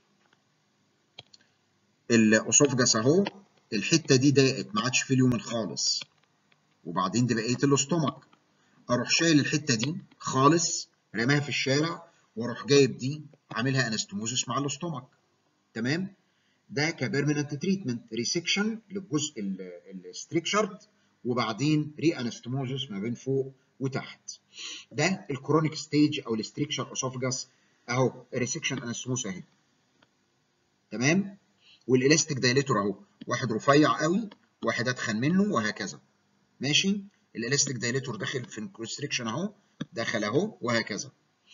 [SPEAKER 1] الاسوفجاس اهو، الحته دي ضاقت ما عادش فيه اليومن خالص، وبعدين دي بقيه الاستومك، اروح شايل الحته دي خالص رماها في الشارع واروح جايب دي عاملها انستوموزس مع الاستومك. تمام؟ ده كبيرمننت تريتمنت، ريسكشن للجزء الستريكشرد وبعدين ري انستوموزس ما بين فوق وتحت. ده الكرونيك ستيج او الستريكشر اسوفجاس اهو، ريسكشن انستوموس اهي. تمام؟ والالاستيك دايليتور اهو، واحد رفيع قوي واحد اتخن منه وهكذا. ماشي؟ الالاستيك دايليتور داخل في الكونستريكشن اهو، دخل اهو وهكذا.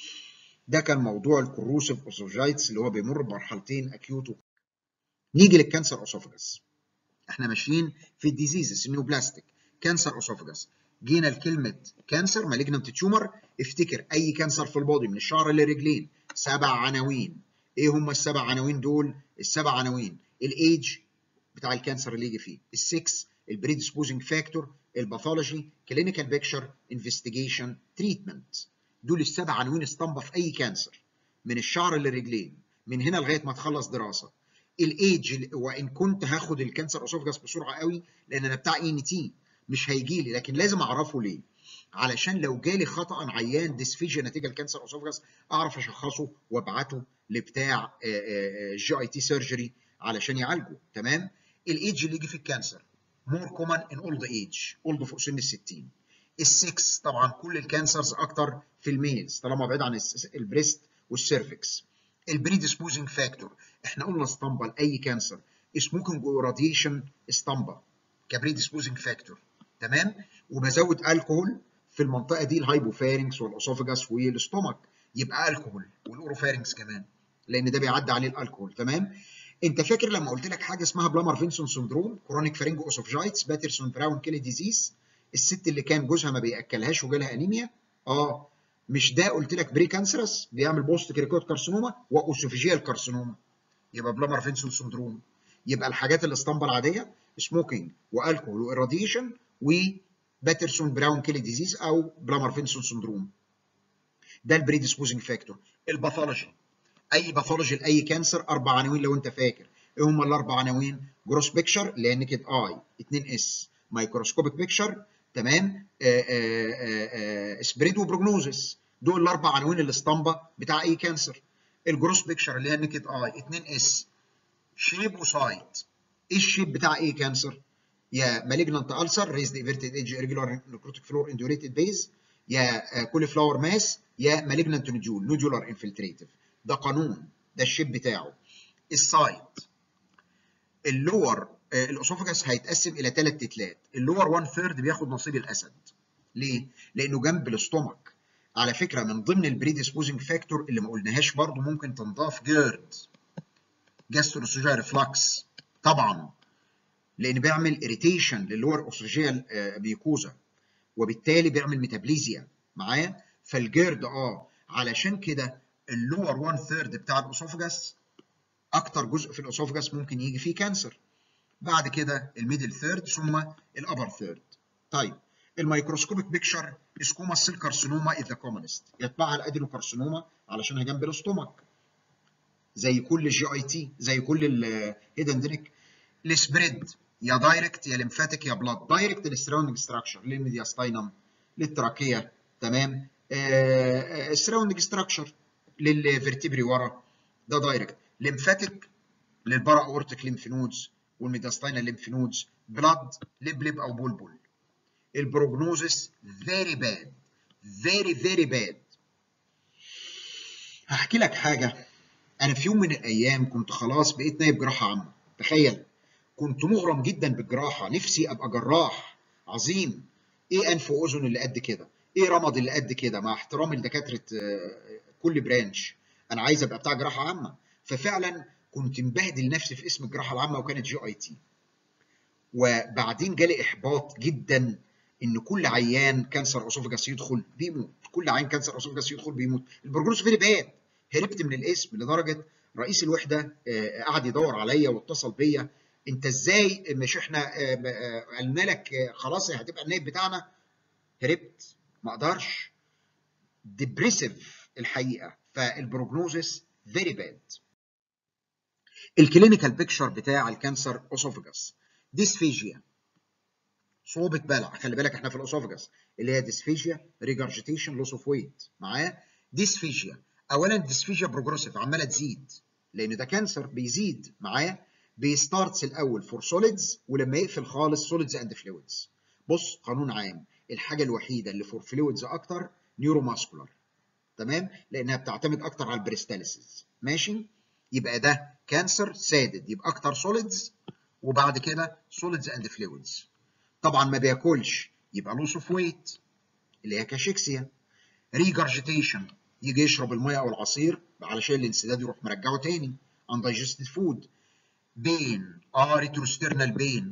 [SPEAKER 1] ده كان موضوع الكروسيف اسوفجايتس اللي هو بيمر بمرحلتين اكيوت. نيجي للكانسر اسوفجاس. احنا ماشيين في الديزيزز النيوبلاستيك. كانسر اسوفجاس، جينا لكلمه كانسر مالجنانت تيومر، افتكر اي كانسر في البودي من الشعر للرجلين سبع عناوين. ايه هم السبع عناوين دول؟ السبع عناوين: الايدج بتاع الكانسر اللي يجي فيه، السكس، البريدسبوزنج فاكتور، الباثولوجي، كلينيكال بيكتشر، انفستيجيشن، تريتمنت. دول السبع عناوين اسطمبه في اي كانسر من الشعر للرجلين من هنا لغايه ما تخلص دراسه. الايدج، وان كنت هاخد الكانسر اسوفجاس بسرعه قوي لان انا بتاع اي ان تي مش هيجي لي، لكن لازم اعرفه ليه؟ علشان لو جالي خطا عيان ديسفيجيا نتيجه الكانسر اسوفجاس اعرف اشخصه وابعته لبتاع جي اي تي سيرجري علشان يعالجه. تمام؟ الايدج اللي يجي في الكانسر مور كومن ان اولد ايدج، اولد فوق سن ال ستين. السكس طبعا كل الكانسرز اكتر في الميلز طالما بعيد عن البريست والسيرفكس. البريدسبوزنج فاكتور، احنا قلنا اسطمبه لاي كانسر، سموكينج وراديشن اسطمبه كبريدسبوزنج فاكتور. تمام؟ وبزود الكحول في المنطقه دي، الهايبوفارينكس والاسوفجاس والاستومك، يبقى الكحول والاوروفارينكس كمان لان ده بيعدي عليه الالكحول. تمام؟ انت فاكر لما قلت لك حاجه اسمها بلامر فينسون سندروم، كرونيك فارينجو اوسوفجايتس، باترسون براون كيلي ديزيز، الست اللي كان جوزها ما بياكلهاش وجالها انيميا؟ اه مش ده قلت لك بري كانسرس بيعمل بوست كريكوت كارسينوما واوسوفيجيال كارسينوما، يبقى بلامر فينسون سندروم. يبقى الحاجات الاسطمبه العاديه سموكينج والكحول وإراديشن وباترسون براون كيلي ديزيز او بلامر فينسون سندروم. ده البريدسبوزنج فاكتور. الباثولوجي، اي باثولوجي لاي كانسر اربع عناوين لو انت فاكر. ايه هم الاربع عناوين؟ جروس بيكتشر اللي هي نيكد اي اتنين اس، مايكروسكوبيك بيكتشر، تمام، سبريد وبروجنوزس. دول الاربع عناوين الاسطمبه بتاع اي كانسر. الجروس بيكتشر اللي هي نيكد اي اتنين اس، شيب وسايت. ايه الشيب بتاع اي كانسر؟ يا مالجنانت ألسر ريزد ايفيرتد ايدج ريجولار نيكروتيك فلور اندوريتد بيز، يا كولي فلاور ماس، يا مالجنانت نوديول نودولار انفلتريتيف. ده قانون، ده الشيب بتاعه. السايت، اللور الاسوفجاس هيتقسم الى ثلاث تتلات. اللور وان ثيرد بياخد نصيب الاسد. ليه؟ لانه جنب الاستومك. على فكره من ضمن البريديسبوزنج فاكتور اللي ما قلناهاش برضه ممكن تنضاف جيرد، جاستروسوجيال ريفلكس طبعا، لان بيعمل اريتيشن للور اوسوجيال بيكوزا، وبالتالي بيعمل ميتابليزيا معايا. فالجيرد اه علشان كده اللور وان ثيرد بتاع الاسوفجاس اكتر جزء في الاسوفجاس ممكن يجي فيه كانسر. بعد كده الميدل ثيرد ثم الابر ثيرد. طيب الميكروسكوبيك بيكشر سكوما سيل كارسينوما از ذا كومنست، يتبعها الادينوكارسينوما علشانها جنب الاستومك زي كل الجي اي تي، زي كل الهيدن دريك. السبريد يا دايركت يا ليمفاتيك يا بلاد. دايركت للسراوندنج ستراكشر، للميدياستاينم، للتراكيه، تمام. السراوندنج ستراكشر للفرتبري ورا، ده دايركت. ليمفاتيك للبارا اورتيك ليمف نودز والميدياستاينال ليمف نودز. بلاد لبلب او بلبل. البروجنوزس فيري باد، فيري فيري باد. هحكي لك حاجه. انا في يوم من الايام كنت خلاص بقيت نايب جراحه عامه، تخيل. كنت مغرم جدا بالجراحه، نفسي ابقى جراح عظيم. ايه انف واذن اللي قد كده، ايه رمد اللي قد كده، مع احترامي لدكاتره كل برانش، انا عايز ابقى بتاع جراحه عامه. ففعلا كنت مبهدل نفسي في اسم الجراحه العامه وكانت جي اي تي. وبعدين جالي احباط جدا ان كل عيان كانسر اسوفجاس يدخل بيموت، كل عيان كانسر اسوفجاس يدخل بيموت. البروجنوز فيري باد. هربت من الاسم لدرجه رئيس الوحده قعد يدور عليا واتصل بيا، انت ازاي مش احنا قلنا لك خلاص هتبقى النائب بتاعنا؟ هربت، ما اقدرش. ديبريسيف الحقيقه. فالبروجنوزس فيري باد. الكلينيكال بيكتشر بتاع الكانسر اسوفجاس: ديسفيجيا، صعوبة بلع، خلي بالك احنا في الاسوفجاس، اللي هي ديسفيجيا، ريجرجيتيشن، لوس اوف ويت معايا. ديسفيجيا اولا ديسفيجيا بروجريسيف، عماله تزيد لان ده كانسر بيزيد معايا. بيستارتس الاول فور سوليدز ولما يقفل خالص سوليدز اند فلويدز. بص قانون عام، الحاجه الوحيده اللي فور فلويدز اكتر نيورو ماسكولار، تمام، لانها بتعتمد اكتر على البريستاليسيس، ماشي. يبقى ده كانسر سادد، يبقى اكتر سوليدز وبعد كده سوليدز اند فلويدز. طبعا ما بياكلش يبقى لوس اوف ويت اللي هي كاشيكسيا. ريجرجيتيشن يجي يشرب الميه او العصير علشان الانسداد يروح مرجعه تاني. اندايجستد فود. بين اه ريتروسترنال بين.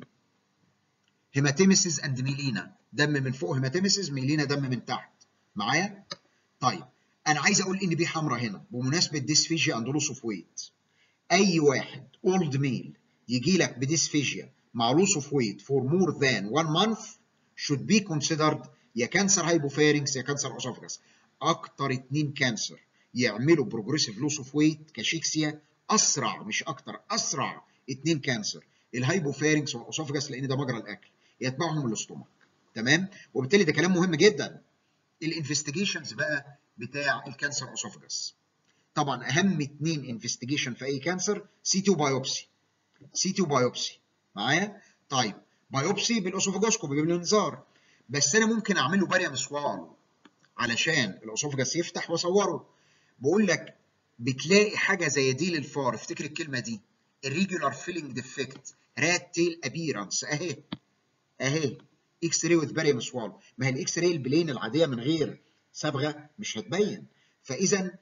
[SPEAKER 1] هيماتيميسيس اند ميلينا، دم من فوق هيماتيميسيس، ميلينا دم من تحت معايا. طيب انا عايز اقول ان بي حمراء هنا بمناسبه ديسفيجيا اند لوس اوف ويت. اي واحد اولد ميل يجي لك بديسفيجيا مع loss of weight for more than one month should be considered يا كانسر هايبوفارينكس يا كانسر اسوفجاس. اكتر اتنين كانسر يعملوا بروجريسيف لوس اوف ويت كاشيكسيا، اسرع مش اكتر، اسرع اتنين كانسر الهايبوفارينكس والاسوفجاس، لان ده مجرى الاكل، يتبعهم الاستومك، تمام. وبالتالي ده كلام مهم جدا. الانفستيجيشنز بقى بتاع الكانسر اسوفجاس، طبعا اهم اتنين انفستيجيشن في اي كانسر سي تي وبايوبسي. سي تي وبايوبسي معايا. طيب بايوبسي بالاسوفجاسكوبي بالمنظار، بس انا ممكن اعمله باريم سوال علشان الاسوفجاس يفتح واصوره. بقول لك بتلاقي حاجه زي دي للفار، افتكر الكلمه دي، الريجولار فيلينج ديفكت، رات تيل ابيرنس، اهي اهي اكس راي وذ باريم سوال. ما هي الاكس راي البلين العاديه من غير صبغه مش هتبين. فاذا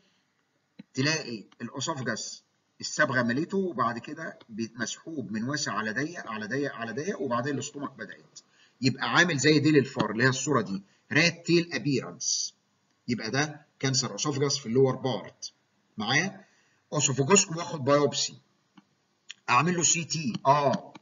[SPEAKER 1] تلاقي الاسوفجاس الصبغه مليته وبعد كده مسحوب من واسع على ضيق على ضيق على ضيق، وبعدين الاستومك بدات، يبقى عامل زي ديل الفار اللي هي الصوره دي، رات تيل ابيرنس. يبقى ده كانسر اسوفجاس في اللور بارت معايا. اسوفجاسكو واخد بايوبسي، اعمل له سي تي اه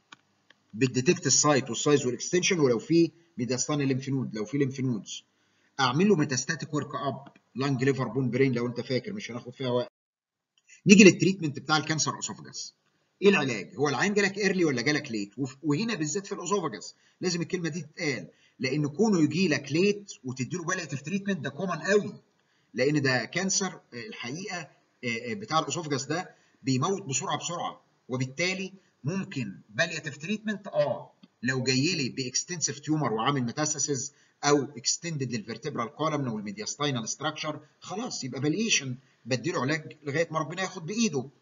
[SPEAKER 1] بالديتكت السايت والسايز والاكستنشن، ولو في ميداستان الليمف نود، لو في ليمف نودز اعمل له ميتاستاتيك ورك اب، لانج ليفر بون برين لو انت فاكر، مش هناخد فيها وقت. نيجي للتريتمنت بتاع الكانسر اسوفجاس. ايه العلاج؟ هو العين جالك ايرلي ولا جالك ليت؟ وهنا بالذات في الاسوفجاس لازم الكلمه دي تتقال، لان كونه يجي لك ليت وتدي له بالياتيف تريتمنت ده كومن قوي، لان ده كانسر الحقيقه بتاع الاسوفجاس ده بيموت بسرعه بسرعه، وبالتالي ممكن بالياتيف تريتمنت اه لو جاي لي باكستنسيف تيومر وعامل ميتاستاسيز او اكستندد للفرتبرال كولمن والميدياستاينال ستراكشر، خلاص يبقى باليشن، بديله علاج لغايه ما ربنا ياخد بايده.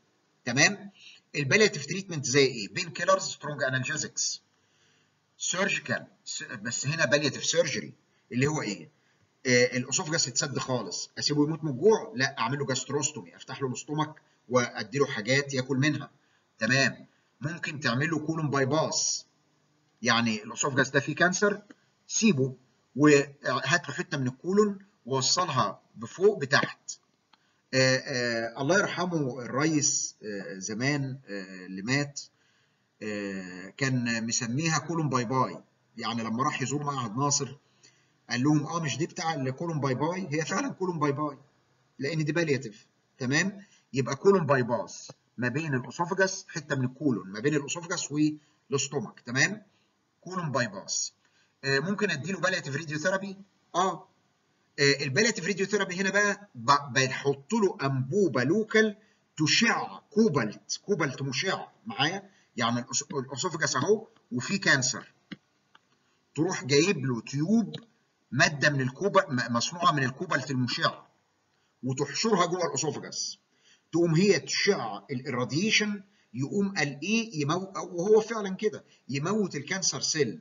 [SPEAKER 1] تمام؟ البالياتيف تريتمنت زي ايه؟ بين كيلرز، سترونج انالجيزكس، سيرجيكال، بس هنا بالياتيف سيرجري اللي هو ايه؟ آه الاسوفجاس اتسد خالص، اسيبه يموت من الجوع؟ لا، اعمل له جاستروستومي، افتح له الاستومك وادي له حاجات ياكل منها. تمام؟ ممكن تعمل له كولون باي باس، يعني الاسوفجاس ده فيه كانسر، سيبه وهات له حته من الكولون ووصلها بفوق بتحت. آه آه الله يرحمه الرئيس آه زمان آه اللي مات آه كان مسميها كولون باي باي، يعني لما راح يزور معهد ناصر قال لهم اه مش دي بتاع الكولون باي باي، هي فعلا كولون باي باي لان دي بالياتيف. تمام؟ يبقى كولون باي باس ما بين الاسوفجاس، حته من الكولون ما بين الاسوفجاس والاستومك. تمام؟ كولون باي باس. آه ممكن اديله بالياتيف راديو ثيرابي. اه البالياتيف راديو ثيرابي هنا بقى بحط له انبوبه لوكال تشع كوبالت، كوبالت مشع معايا، يعني الاسوفجاس اهو وفي كانسر، تروح جايب له تيوب ماده من الكوبا مصنوعه من الكوبالت المشع وتحشرها جوه الاسوفجاس، تقوم هي تشع الراديشن، يقوم قال ايه يموت، وهو فعلا كده يموت الكانسر سيل،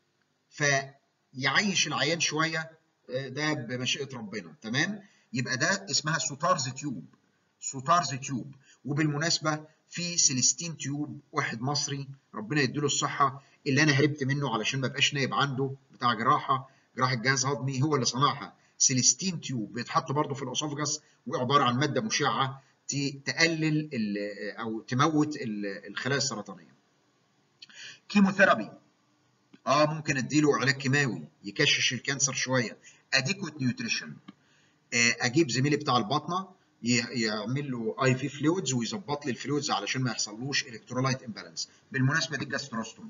[SPEAKER 1] فيعيش العيان شويه، ده بمشيئه ربنا. تمام؟ يبقى ده اسمها سوتارز تيوب، سوتارز تيوب. وبالمناسبه في سيليستين تيوب واحد مصري ربنا يديله الصحه اللي انا هربت منه علشان ما ابقاش نايب عنده، بتاع جراحه جراحه جهاز هضمي، هو اللي صنعها. سيليستين تيوب بيتحط برضه في الاسوفجاس، وعباره عن ماده مشعه تقلل او تموت الخلايا السرطانيه. كيموثيرابي، اه ممكن اديله علاج كيماوي يكشش الكانسر شويه. اديكوت نيوتريشن، آه اجيب زميلي بتاع الباطنه يعمل له اي في فلويدز ويظبط لي الفلويدز علشان ما يحصلوش الكترولايت امبالانس. بالمناسبه دي الجاستروستومي،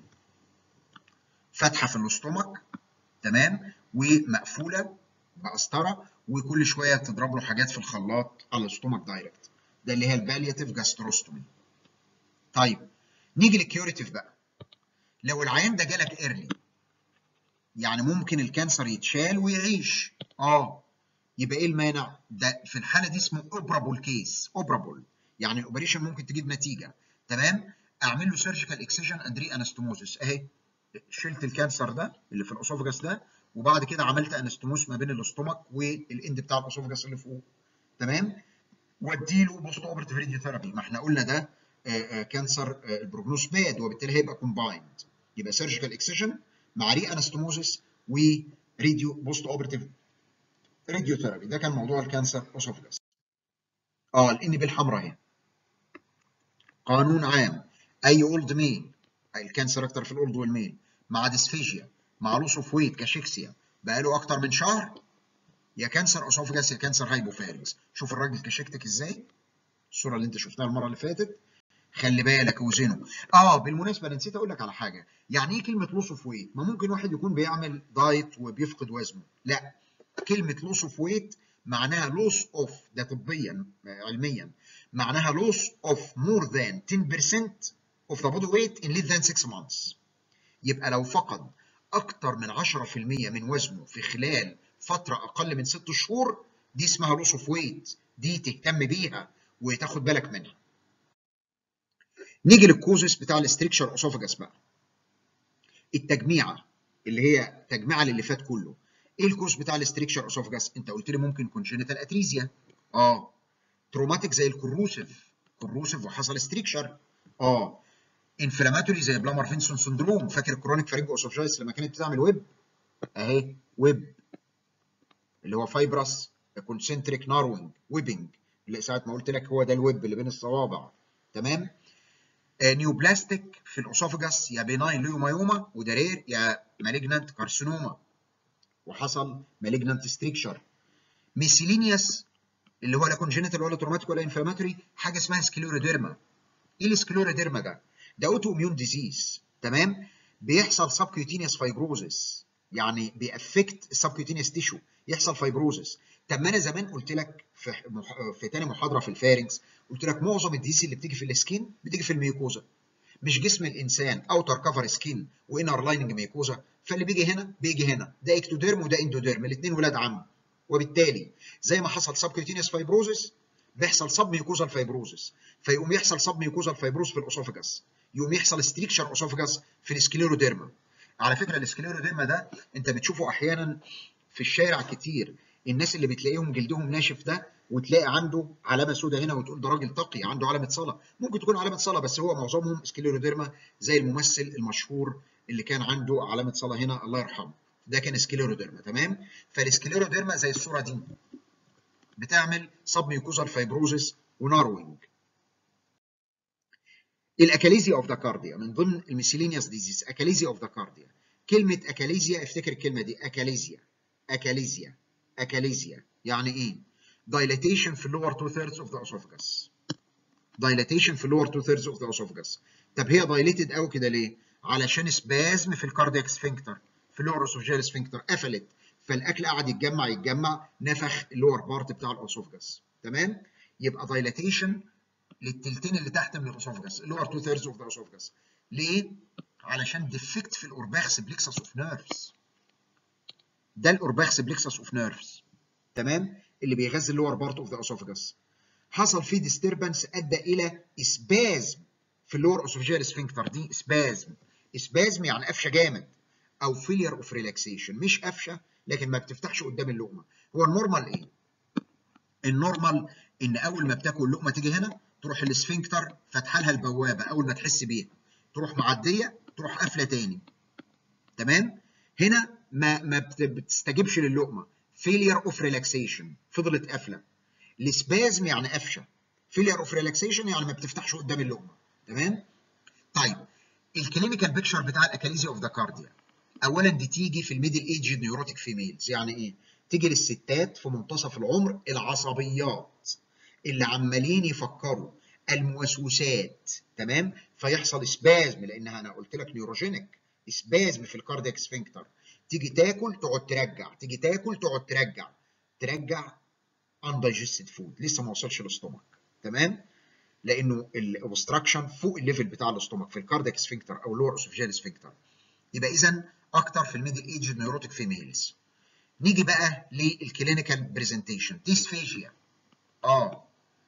[SPEAKER 1] فاتحه في الاستومك، تمام، ومقفوله بقسطره، وكل شويه تضرب له حاجات في الخلاط على الاستومك دايركت، ده اللي هي البالياتيف جاستروستومي. طيب نيجي للكيوريتيف بقى. لو العيان ده جالك ايرلي، يعني ممكن الكانسر يتشال ويعيش، اه يبقى ايه المانع؟ ده في الحاله دي اسمه اوبرابل كيس، اوبرابل يعني الاوبريشن ممكن تجيب نتيجه. تمام؟ اعمل له سيرجيكال اكسجن اند ري انستموزس، اهي شلت الكانسر ده اللي في الاسوفجاس ده، وبعد كده عملت انستموس ما بين الاستومك والاند بتاع الاسوفجاس اللي فوق. تمام؟ واديله بوست اوبرتيف راديو ثيرابي، ما احنا قلنا ده آآ آآ كانسر البروجنوز باد، وبالتالي هيبقى كومبايند، يبقى سيرجيكال اكسجن مع ري انستموزس وراديو بوست اوبرتيف راديو ثيرابي. ده كان موضوع الكانسر اسوفجاس. اه الان بي الحمراء اهي، قانون عام، اي اولد ميل، الكانسر اكتر في الاولد والميل، مع ديسفيجيا، مع لوس اوف ويت كاشيكسيا بقاله اكتر من شهر، يا كانسر اسوفجاس يا كانسر هايبوفارنكس. شوف الراجل كشكتك ازاي، الصوره اللي انت شفتها المره اللي فاتت، خلي بالك وزنه. اه بالمناسبه انا نسيت اقول لك على حاجه، يعني ايه كلمه لوس اوف ويت؟ ما ممكن واحد يكون بيعمل دايت وبيفقد وزنه، لا، كلمه لوس اوف ويت معناها لوس اوف، ده طبيا علميا معناها لوس اوف مور ذان عشرة بالمية of the body weight in less than six months. يبقى لو فقد اكتر من عشرة بالمية من وزنه في خلال فتره اقل من ست شهور، دي اسمها لوس اوف ويت، دي تهتم بيها وتاخد بالك منها. نيجي للكوزس بتاع الاستريكشر اسوفاجاس بقى، التجميعه اللي هي تجميعه للي فات كله. ايه الكوز بتاع الاستريكشر اسوفاجاس؟ انت قلت لي ممكن كونجينيتال اتريزيا، اه تروماتيك زي الكروسيف، كروسيف وحصل استريكشر، اه انفلاماتوري زي بلامر فينسون سندروم، فاكر الكرونيك فارينجو اسوفاجاس لما كانت بتعمل ويب، اهي ويب اللي هو فايبرس كونسنتريك ناروينج ويبنج، اللي ساعه ما قلت لك هو ده الويب اللي بين الصوابع. تمام؟ نيوبلاستيك في الاسوفجاس، يا بيناين ليومايوما وده رير، يا مالجنانت كارسينوما وحصل مالجنانت ستريكشر. ميسيلينيوس اللي هو لا كونجينيتال ولا تروماتيك ولا انفلاماتوري، حاجه اسمها سكليروديرما. ايه السكليروديرما ده؟ ده اوتو اميون ديزيز، تمام؟ بيحصل سبكيوتينيوس فايبروزس، يعني بيأفكت السبكيوتينيوس تيشو، يحصل فايبروزس. طب ما انا زمان قلت لك في مح... في تاني محاضره في الفارنكس، قلت لك معظم الديزيز اللي بتيجي في السكين بتيجي في الميوكوزا، مش جسم الانسان اوتر كفر سكين وانر لايننج ميوكوزا، فاللي بيجي هنا بيجي هنا، ده اكتوديرم وده اندوديرم، الاثنين ولاد عم، وبالتالي زي ما حصل سبكيوتينيوس فايبروزس بيحصل سب ميوكوزال فايبروزس، فيقوم يحصل سب ميوكوزال فايبروز في الاسوفجاس، يقوم يحصل ستريكشر اسوفجاس في السكليروديرما. على فكره السكليروديرما ده انت بتشوفه احيانا في الشارع كتير، الناس اللي بتلاقيهم جلدهم ناشف ده وتلاقي عنده علامه سوداء هنا وتقول ده راجل تقي عنده علامه صلاه، ممكن تكون علامه صلاه بس هو معظمهم سكليروديرما، زي الممثل المشهور اللي كان عنده علامه صلاه هنا الله يرحمه، ده كان سكليروديرما. تمام؟ فالسكليروديرما زي الصوره دي بتعمل سب ميوكوزال فايبروزس وناروينج. الاكاليزيا اوف ذا كارديا من ضمن الميسيلينيوس ديزيز، اكاليزيا اوف ذا كارديا. كلمه اكاليزيا افتكر الكلمه دي، اكاليزيا اكاليزيا اكاليزيا يعني ايه؟ dilatation في اللور two thirds of the esophagus. dilatation في اللور two thirds of the esophagus. طب هي dilated قوي كده ليه؟ علشان سبازم في الكاردياك سفنكتر، في اللور اسوفجيال سفنكتر قفلت، فالاكل قعد يتجمع يتجمع نفخ اللور بارت بتاع الاسوفجاس. تمام؟ يبقى dilatation للتلتين اللي تحت من الاسوفجاس، اللور two thirds of the esophagus. ليه؟ علشان ديفكت في الاورباكس بليكسس اوف نيرفز. ده الاورباكس بليكسس اوف نيرفز. تمام؟ اللي بيغذي اللور بارت اوف ذا اسوفجاس. حصل فيه ديستربنس ادى الى اسبازم في اللور اسوفجيال سفنكتر دي، اسبازم. اسبازم يعني قفشه جامد، او فيلير اوف ريلاكسيشن، مش قفشه لكن ما بتفتحش قدام اللقمه. هو النورمال ايه؟ النورمال ان اول ما بتاكل اللقمه تيجي هنا تروح السفنكتر فاتحه لها البوابه، اول ما تحس بيها تروح معديه تروح قافله تاني. تمام؟ هنا ما ما بتستجيبش للقمه، فيلير اوف ريلاكسيشن، فضلت قافله. السبازم يعني قفشه، فيلير اوف ريلاكسيشن يعني ما بتفتحش قدام اللقمه. تمام؟ طيب الكلينيكال بيكتشر بتاع الاكاليزيا اوف ذا كارديا، اولا دي تيجي في الميدل ايج نيوروتيك فيميلز. يعني ايه؟ تيجي للستات في منتصف العمر، العصبيات اللي عمالين يفكروا، الموسوسات. تمام؟ فيحصل سبازم لانها انا قلت لك نيوروجينيك، سبازم في الكاردياك سفنكتر، تيجي تاكل تقعد ترجع، تيجي تاكل تقعد ترجع ترجع undigested food لسه ما وصلش للاستومك. تمام؟ لانه الاوبستراكشن فوق الليفل بتاع الاستومك في الكاردياك سفنكتر او اللور اسوفجيال سفنكتر. يبقى اذا اكتر في الميدل ايج نيوروتيك فيميلز. نيجي بقى للكلينيكال برزنتيشن، ديسفيجيا. اه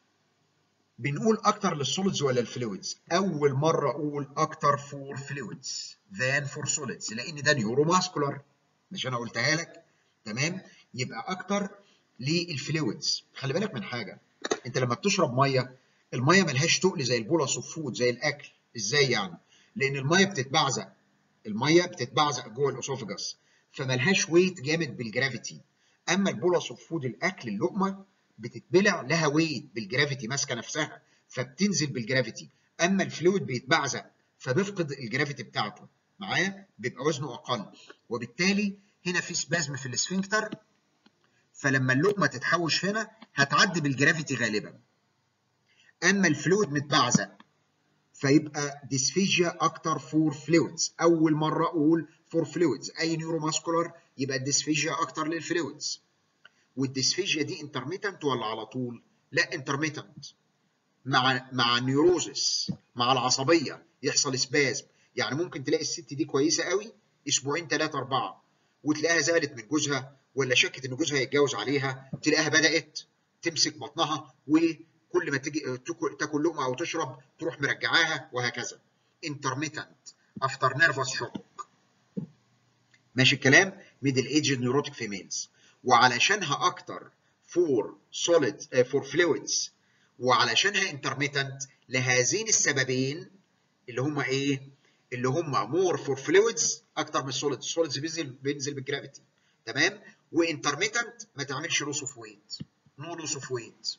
[SPEAKER 1] بنقول اكتر للسوليدز ولا الفلويدز؟ اول مره اقول اكتر فور فلويدز ذان فور سوليدز، لان ده نيورو ماسكولار، مش انا قلتها لك. تمام؟ يبقى اكتر للفلويدز. خلي بالك من حاجه، انت لما بتشرب ميه، الميه ملهاش تقل زي البولس اوف فود زي الاكل. ازاي يعني؟ لان الميه بتتبعزق، الميه بتتبعزق جوه الاسوفجاس، فملهاش ويت جامد بالجرافيتي. اما البولس اوف فود الاكل اللقمه بتتبلع لها ويت بالجرافيتي، ماسكه نفسها فبتنزل بالجرافيتي. اما الفلويد بيتبعزق فبيفقد الجرافيتي بتاعته، معايا؟ بيبقى وزنه اقل، وبالتالي هنا في سبازم في السفنكتر، فلما اللقمه تتحوش هنا هتعدي بالجرافيتي غالبا. اما الفلويد متبعزق فيبقى ديسفيجيا اكتر فور فلويدز. اول مره اقول فور فلويدز، اي نيورو ماسكولار يبقى الديسفيجيا اكتر للفلويدز. والديسفيجيا دي انترميتنت ولا على طول؟ لا انترميتنت، مع مع نيوروزس، مع العصبيه يحصل سبازم. يعني ممكن تلاقي الست دي كويسه قوي اسبوعين ثلاثه اربعه وتلاقيها زعلت من جوزها ولا شكت ان جوزها يتجوز عليها، تلاقيها بدات تمسك بطنها وكل ما تيجي تاكل لقمه او تشرب تروح مرجعاها وهكذا. انترميتنت افتر نيرفس شوك. ماشي الكلام؟ ميدل ايجد نيوروتيك فيميلز. وعلشانها اكتر فور سوليد فور فلويدز، وعلشانها انترميتنت لهذين السببين اللي هم ايه؟ اللي هم مور فور فلويدز اكتر من السوليدز. السوليدز بينزل بينزل بالجرافيتي. تمام؟ وانترميتنت ما تعملش لوس اوف ويت، نو لوس اوف ويت.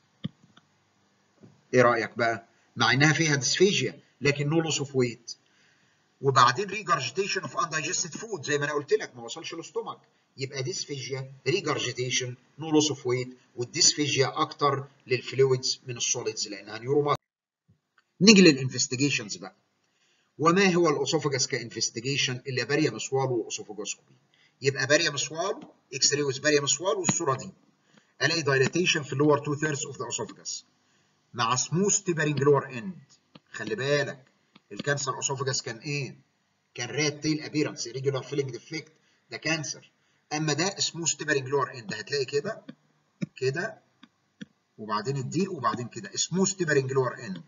[SPEAKER 1] ايه رايك بقى؟ مع انها فيها ديسفيجيا لكن نو لوس اوف ويت. وبعدين ريجرجيتيشن اوف اندايجستد فود زي ما انا قلت لك ما وصلش للاستومك، يبقى ديسفيجيا، ريجرجيتيشن، نو لوس اوف ويت. والديسفيجيا اكتر للفلويدز من السوليدز لانها نيورو. نيجي للانفستيجيشنز بقى. وما هو الاسوفاجس كانفستيجيشن؟ اللي باريا مسوال واسوفاجوسكوبي. يبقى باريا مسوال، اكس راي ويز باريا مسوال، والصوره دي الاقي دايليتيشن في اللور تو ثيردز اوف ذا اسوفاجس مع سموث تيبرنج لور اند. خلي بالك الكانسر اسوفاجس كان ايه؟ كان رات تيل ابيرنس ريجولار فيلنج ديفكت، ده كانسر. اما ده سموث تيبرنج لور اند، هتلاقي كده كده وبعدين الضيق وبعدين كده سموث تيبرنج لور اند.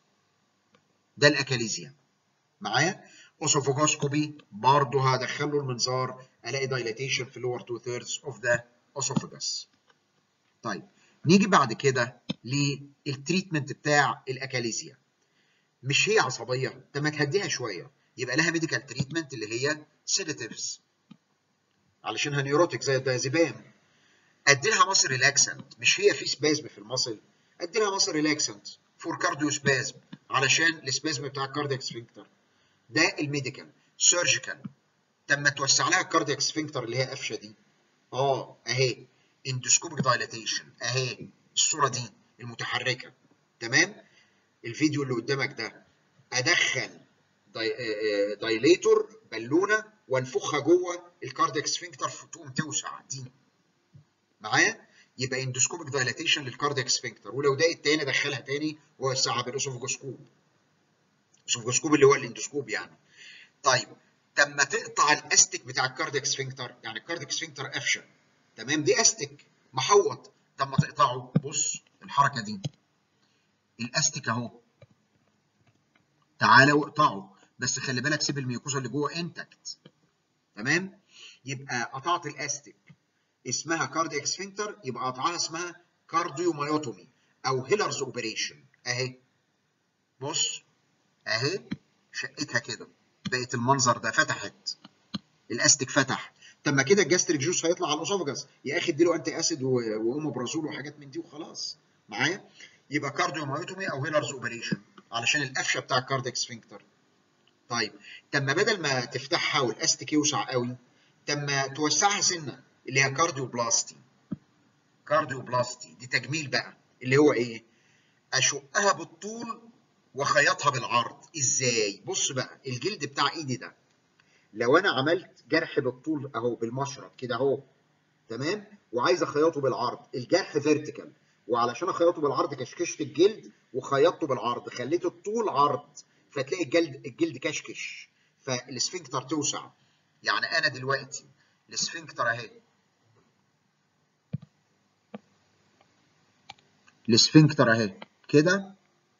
[SPEAKER 1] ده الاكاليزيا. معايا؟ اوسوفوجوسكوبي برضه هدخله المنظار الاقي دايلاتيشن في اللور تو ثيردز اوف ذا اوسوفوجس. طيب نيجي بعد كده للتريتمنت بتاع الاكاليزيا. مش هي عصبيه؟ طب ما تهديها شويه، يبقى لها ميديكال تريتمنت اللي هي سيداتيفز علشان هنيوروتيك زي الدايازيبام. ادي لها مصل ريلاكسنت، مش هي في سبازم في المصل، ادي لها مصل ريلاكسنت فور كارديو سبازم علشان السبازم بتاع الكاردياك سفنكتر. ده الميديكال. سيرجيكال، طب ما توسع لها الكاردياك سفنكتر اللي هي قفشه دي. اه اهي اندوسكوبيك دايلاتيشن اهي الصوره دي المتحركه. تمام؟ الفيديو اللي قدامك ده ادخل داي... دايليتور بالونه وانفخها جوه الكاردياك سفنكتر تقوم توسع دي. معايا؟ يبقى اندوسكوبيك دايلاتيشن للكاردياك سفنكتر. ولو ضاقت تاني ادخلها تاني ووسعها بالاسوفجوسكوب. الاسوفجوسكوب اللي هو الاندوسكوب يعني. طيب طب ما تقطع الاستيك بتاع الكاردياك سفنكتر، يعني الكاردياك سفنكتر قفشه. تمام؟ دي استيك محوط، طب ما تقطعه. بص الحركه دي، الاستيك اهو، تعالى واقطعه، بس خلي بالك سيب الميوكوزا اللي جوه انتكت. تمام؟ يبقى قطعت الاستيك اسمها كاردياك سفنكتر، يبقى قطعها اسمها كارديومايوتومي او هيلرز اوبريشن. اهي بص اهي شقتها كده بقت المنظر ده، فتحت الاستيك فتح. طب ما كده الجاستريك جوس هيطلع على الاسوفجاس، يا اخي اديله انتي اسيد واوموبرازول وحاجات من دي وخلاص. معايا؟ يبقى كارديومايوتومي او هيلرز اوبريشن علشان القفشه بتاع الكاردياك سفنكتر. طيب طب ما بدل ما تفتحها والاستيك يوسع قوي، طب ما توسعها سنه اللي هي كارديوبلاستي. كارديوبلاستي دي تجميل بقى، اللي هو ايه؟ اشقها بالطول وخيطها بالعرض. ازاي؟ بص بقى الجلد بتاع ايدي ده، لو انا عملت جرح بالطول اهو بالمشرط كده اهو، تمام، وعايز اخيطه بالعرض، الجرح فيرتيكال، وعلشان اخيطه بالعرض كشكشت الجلد وخيطته بالعرض، خليت الطول عرض، فتلاقي الجلد الجلد كشكش، فالسفنكتر توسع. يعني انا دلوقتي السفنكتر اهي، السفنكتر اهي كده،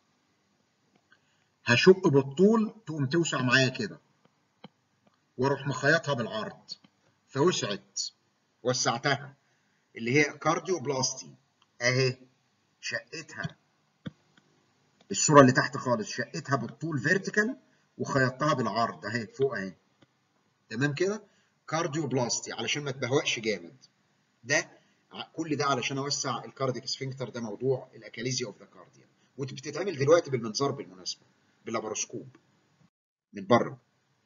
[SPEAKER 1] هشق بالطول تقوم توسع معايا كده، واروح مخيطها بالعرض فوسعت، وسعتها، اللي هي كارديو بلاستي. اهي شقتها الصوره اللي تحت خالص، شقتها بالطول فيرتيكال وخيطتها بالعرض اهي فوق اهي. تمام كده؟ كارديو بلاستي علشان ما تبهوأش جامد. ده كل ده علشان اوسع الكارديك سفنكتر. ده موضوع الاكاليزيا اوف ذا كارديا، وبتتعمل دلوقتي بالمنظار بالمناسبه باللاباروسكوب من بره.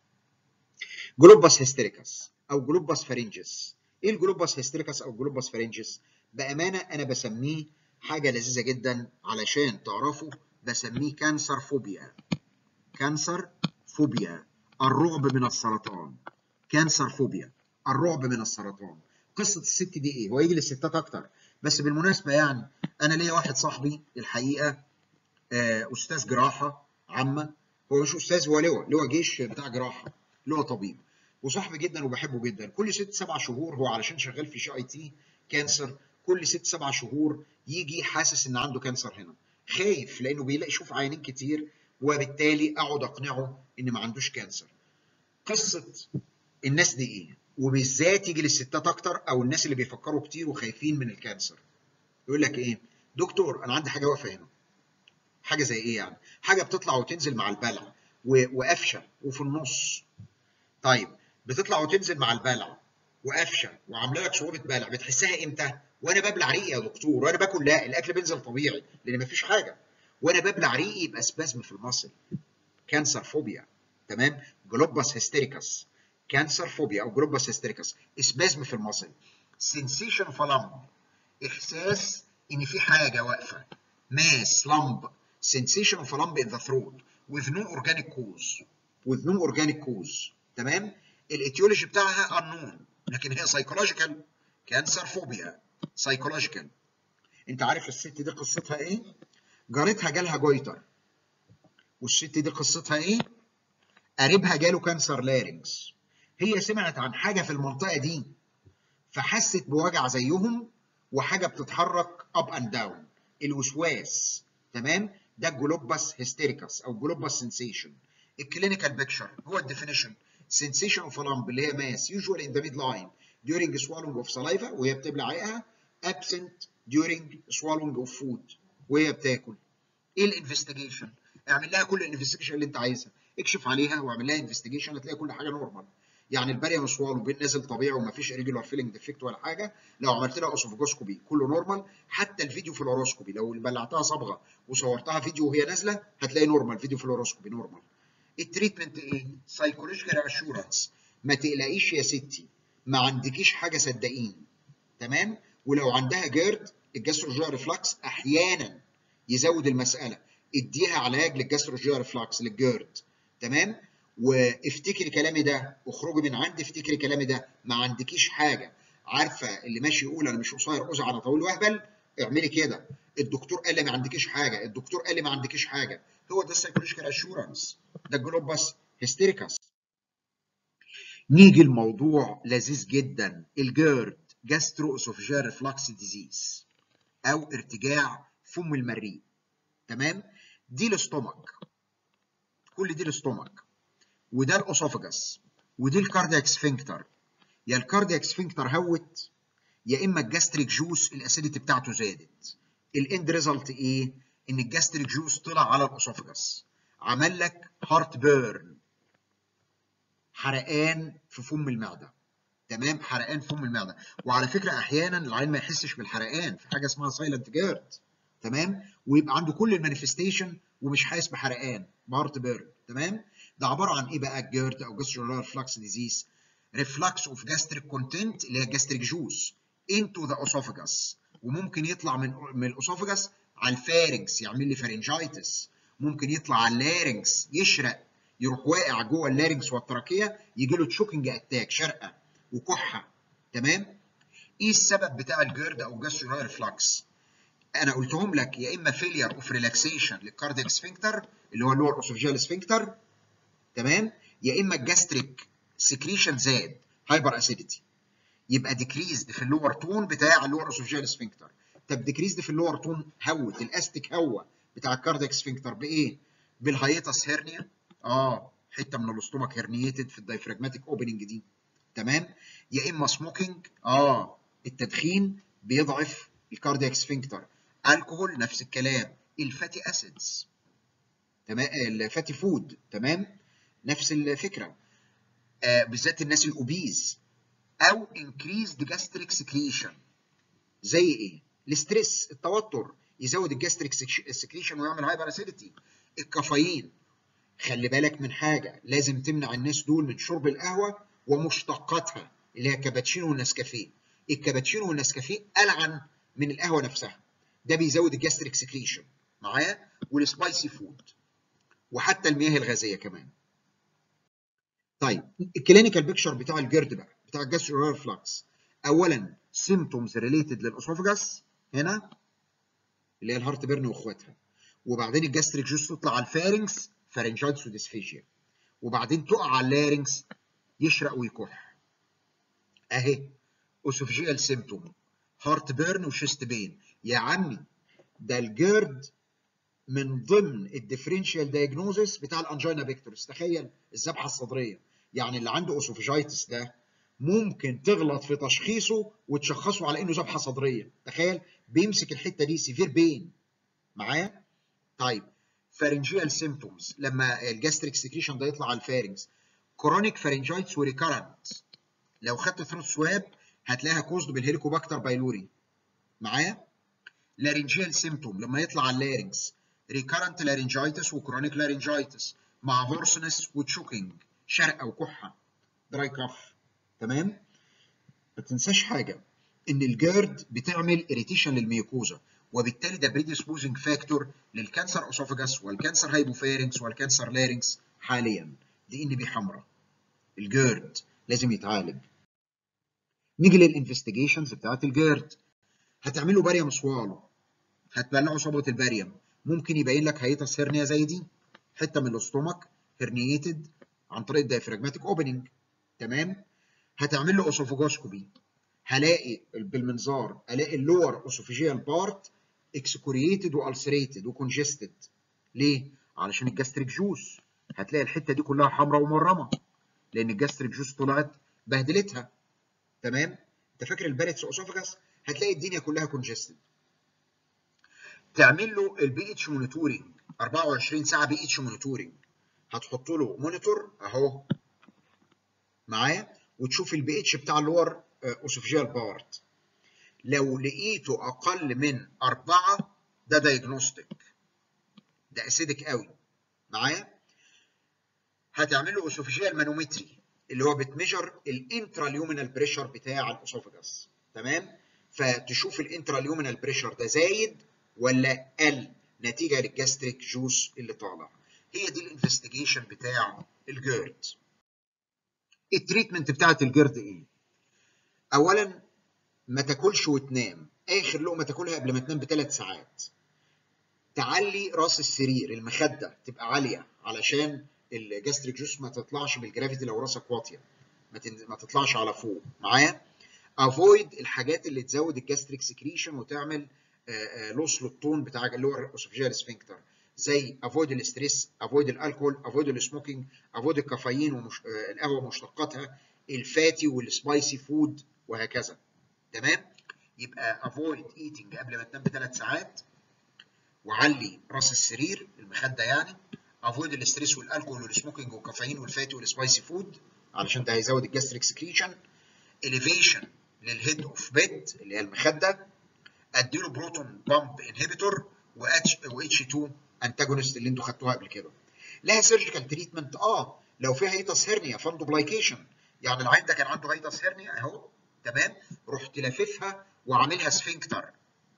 [SPEAKER 1] جلوباس هيستيريكاس او جلوباس فارنجس. ايه الجلوباس هيستيريكاس او جلوباس فارنجس؟ بامانه انا بسميه حاجه لذيذه جدا علشان تعرفوا، بسميه كانسر فوبيا. كانسر فوبيا، الرعب من السرطان. كانسر فوبيا، الرعب من السرطان. قصه الست دي ايه؟ هو يجي للستات اكتر، بس بالمناسبه يعني انا ليا واحد صاحبي الحقيقه آه، استاذ جراحه عامه، هو مش استاذ، هو لواء لواء جيش بتاع جراحه، لواء طبيب، وصاحبي جدا وبحبه جدا. كل ست سبع شهور، هو علشان شغال في شي اي تي كانسر، كل ست سبع شهور يجي حاسس ان عنده كانسر هنا، خايف لانه بيلاقي يشوف عيانين كتير، وبالتالي اقعد اقنعه ان ما عندوش كانسر. قصه الناس دي ايه؟ وبالذات يجي للستات اكتر او الناس اللي بيفكروا كتير وخايفين من الكانسر. يقول لك ايه؟ دكتور انا عندي حاجه واقفه هنا. حاجه زي ايه يعني؟ حاجه بتطلع وتنزل مع البلع وقفشه وفي النص. طيب بتطلع وتنزل مع البلع وقفشه وعامله لك صعوبه بلع، بتحسها امتى؟ وانا ببلع ريقي يا دكتور، وانا باكل لا الاكل بينزل طبيعي لان مفيش حاجه، وانا ببلع ريقي يبقى سبازم في المصل. كانسر فوبيا. تمام؟ جلوباس هيستيريكاس، كانسر فوبيا او جلوباس هيستيريكاس، سبازم في المصل. سنسيشن فلامب، احساس ان في حاجه واقفه. ماس لامب، sensation of a lump in the throat with no organic cause with no organic cause. تمام؟ الايتيولوجي بتاعها unknown، لكن هي psychological كانسر فوبيا psychological. انت عارف الست دي قصتها ايه؟ جارتها جالها جويتر، والست دي قصتها ايه؟ قريبها جاله كانسر لارنكس. هي سمعت عن حاجه في المنطقه دي فحست بوجع زيهم، وحاجه بتتحرك اب اند داون، الوسواس، تمام؟ ده الجلوباس هيستيريكاس او جلوباس سنسيشن. الكلينيكال بيكتشر هو الديفينيشن sensation of a lump اللي هي ماس usually in the midline during swallowing of saliva وهي بتبلع عيقها absent during swallowing of food وهي بتاكل. ايه الانفستيجيشن؟ اعمل لها كل الانفستيجيشن اللي انت عايزها، اكشف عليها واعمل لها انفستيجيشن هتلاقي كل حاجه نورمال. يعني الباريوم سوالو بين نازل طبيعي ومفيش ريجولار فيلنج ديفكت ولا حاجه، لو عملت لها اسوفجوسكوبي كله نورمال، حتى الفيديو فلوروسكوبي لو بلعتها صبغه وصورتها فيديو وهي نازله هتلاقي نورمال، فيديو فلوروسكوبي نورمال. التريتمنت ايه؟ سايكولوجيكال اشورنس، ما تقلقيش يا ستي، ما عندكيش حاجه صدقيني، تمام؟ ولو عندها جيرد الجاستروجيا ريفلاكس احيانا يزود المساله، اديها علاج للجاستروجيا ريفلاكس للجيرد، تمام؟ وافتكري كلامي ده، اخرجي من عندي افتكري كلامي ده، ما عندكيش حاجه. عارفه اللي ماشي يقول انا مش قصير قزع انا طويل واهبل، اعملي كده، الدكتور قال لي ما عندكيش حاجه، الدكتور قال لي ما عندكيش حاجه، هو ده السايكولوجيكال اشورنس، ده الجلوباس هيستيريكاس. نيجي الموضوع لذيذ جدا، الجيرد جاسترو اسوفيجيال ريفلاكس ديزيز او ارتجاع فم المريء، تمام؟ دي الاستومك، كل دي الاستومك، وده الاسوفجس، ودي الكاردياك سفنكتر. يا الكاردياك سفنكتر هوت، يا اما الجاستريك جوس الاسيديتي بتاعته زادت. الاند ريزلت ايه؟ ان الجاستريك جوس طلع على الاسوفجس، عمل لك هارت بيرن، حرقان في فم المعده، تمام؟ حرقان في فم المعده. وعلى فكره احيانا العيان ما يحسش بالحرقان، في حاجه اسمها سايلنت جيرد، تمام؟ ويبقى عنده كل المانيفستيشن ومش حاسس بحرقان، بهارت بيرن، تمام؟ ده عباره عن ايه بقى الجيرد او جاسترولار فلاكس ديزيز؟ ريفلكس اوف جاستريك كونتنت اللي هي الجاستريك جوس انتو ذا اسوفجس، وممكن يطلع من من الاسوفجس على الفارنكس يعمل لي فارنجايتس، ممكن يطلع على اللارنكس يشرق، يروح واقع جوه اللارنكس والتراكيه يجي له تشوكينج اتاك، شرقه وكحه، تمام؟ ايه السبب بتاع الجيرد او جاسترولار ريفلكس؟ انا قلتهم لك، يا اما فيلير اوف ريلاكسيشن للكاردياك سفنكتر اللي هو اللور اسوفيجيال سفنكتر، تمام؟ يا اما الجاستريك سكريشن زاد، هايبر اسيديتي، يبقى ديكريزد في اللور تون بتاع اللور اسوفيجيال سفنكتر. طب ديكريزد في اللور تون هوت الاستيك هوا بتاع الكاردياك سفنكتر بايه؟ بالهايتس هيرنيا، اه حته من الاستومك هرنيتد في الدايفراجماتيك اوبننج دي، تمام؟ يا اما سموكينج، اه التدخين بيضعف الكاردياك سفنكتر، الكحول نفس الكلام، الفاتي اسيدز، تمام؟ الفاتي فود، تمام؟ نفس الفكره، آه بالذات الناس الاوبيز، او increased gastric secretion. زي ايه؟ الاستريس، التوتر يزود الجاستريك سكريشن ويعمل هايبر اسيديتي. الكافيين، خلي بالك من حاجه، لازم تمنع الناس دول من شرب القهوه ومشتقاتها اللي هي الكابتشينو والنسكافيه. الكابتشينو والنسكافيه ألعن من القهوه نفسها، ده بيزود الجاستريك سكريشن معايا، والسبايسي فود، وحتى المياه الغازيه كمان. طيب الكلينيكال بيكتشر بتاع الجرد بقى، بتاع الجاسترولار فلاكس، اولا سيمتومز ريليتد للاسوفجاس هنا اللي هي الهارت بيرن واخواتها، وبعدين الجاستريك جوس تطلع على الفارنكس فارنجايتس وديسفيجيا، وبعدين تقع على اللارنكس يشرق ويكح. اهي اسوفجيال سيمتوم، هارت بيرن وشيست بين. يا عمي ده الجرد من ضمن الديفرنشال دايجنوزس بتاع الانجينا بيكتورس، تخيل الذبحه الصدريه، يعني اللي عنده اسوفجايتس ده ممكن تغلط في تشخيصه وتشخصه على انه ذبحه صدريه، تخيل بيمسك الحته دي سيفير بين معايا. طيب فارنجيال سيمتومز لما الجاستريك سكريشن ده يطلع على الفارنجز، كرونيك فارنجايتس وريكارنت، لو خدت ثروت سواب هتلاقيها كوزد بالهيليكوباكتر بايلوري معايا. لارنجيال سيمتوم لما يطلع على اللارنجز، ريكارنت لارنجايتس وكرونيك لارنجايتس مع هورسنس وتشوكينج، شرقه وكحه، دراي كاف، تمام؟ ما تنساش حاجه، ان الجيرد بتعمل اريتيشن للميوكوزا، وبالتالي ده بريديسبوزنج فاكتور للكانسر اسوفاجاس والكانسر هايبوفارنكس والكانسر لارنكس حاليا. دي ان بي حمراء، الجيرد لازم يتعالج. نيجي للانفستيجيشنز بتاعت الجيرد، هتعملوا باريوم سوالو، هتبلعوا صبغه الباريوم، ممكن يبين لك هيتس هرنيا زي دي، حته من الاستومك هرنييتد عن طريق الدايفراجماتيك اوبننج، تمام؟ هتعمل له اسوفوجوسكوبي، هلاقي بالمنظار الاقي اللور اسوفيجيال بارت اكسكورييتد والسريتد وكونجستد. ليه؟ علشان الجاستريك جوس هتلاقي الحته دي كلها حمراء ومرمه لان الجاستريك جوس طلعت بهدلتها. تمام؟ انت فاكر الباريتس اسوفاجاس؟ هتلاقي الدنيا كلها كونجستد. تعمل له البي اتش مونيتورنج أربعة وعشرين ساعه بي اتش مونيتورنج. هتحط له مونيتور اهو معايا وتشوف البي اتش بتاع اللور اسوفجيال بارت. لو لقيته اقل من أربعة ده دايجنوستيك، ده اسيدك قوي معايا. هتعمل له اسوفجيال مانومتري اللي هو بتميجر الانتراليومينال بريشر بتاع الاسوفجاس. تمام؟ فتشوف الانتراليومينال بريشر ده زايد ولا قل نتيجه للجاستريك جوس اللي طالع. هي دي الانفستيجيشن بتاع الجيرد. التريتمنت بتاعت الجيرد ايه؟ اولا ما تاكلش وتنام، اخر لقمه تاكلها قبل ما تنام بثلاث ساعات. تعلي راس السرير المخده تبقى عاليه علشان الجاستريك جوس ما تطلعش بالجرافيتي لو راسك واطيه، ما, تن... ما تطلعش على فوق معايا. افويد الحاجات اللي تزود الجاستريك سكريشن وتعمل لوس للطون بتاع اللور اسوفجيال سفنكتر، زي افويد الاستريس، افويد الالكول، افويد السموكينج، افويد الكافيين ومش... القهوه ومشتقاتها، الفاتي والسبايسي فود وهكذا. تمام؟ يبقى افويد ايتنج قبل ما تنام بثلاث ساعات، وعلي راس السرير المخده يعني، افويد الاستريس والالكول والسموكينج والكافيين والفاتي والسبايسي فود علشان ده هيزود الجاستريك سكريشن. اليفيشن للهيد اوف بيد اللي هي المخده، اديله بروتون بامب انهبيتور واتش اتنين انتاجونست اللي انتوا خدتوها قبل كده. لها سيرجيكال تريتمنت اه لو في هيتس هيرنيا فاندوبلايكيشن، يعني العين ده كان عنده هيتس هيرنيا اهو. تمام؟ رحت لاففها وعاملها سفنكتر،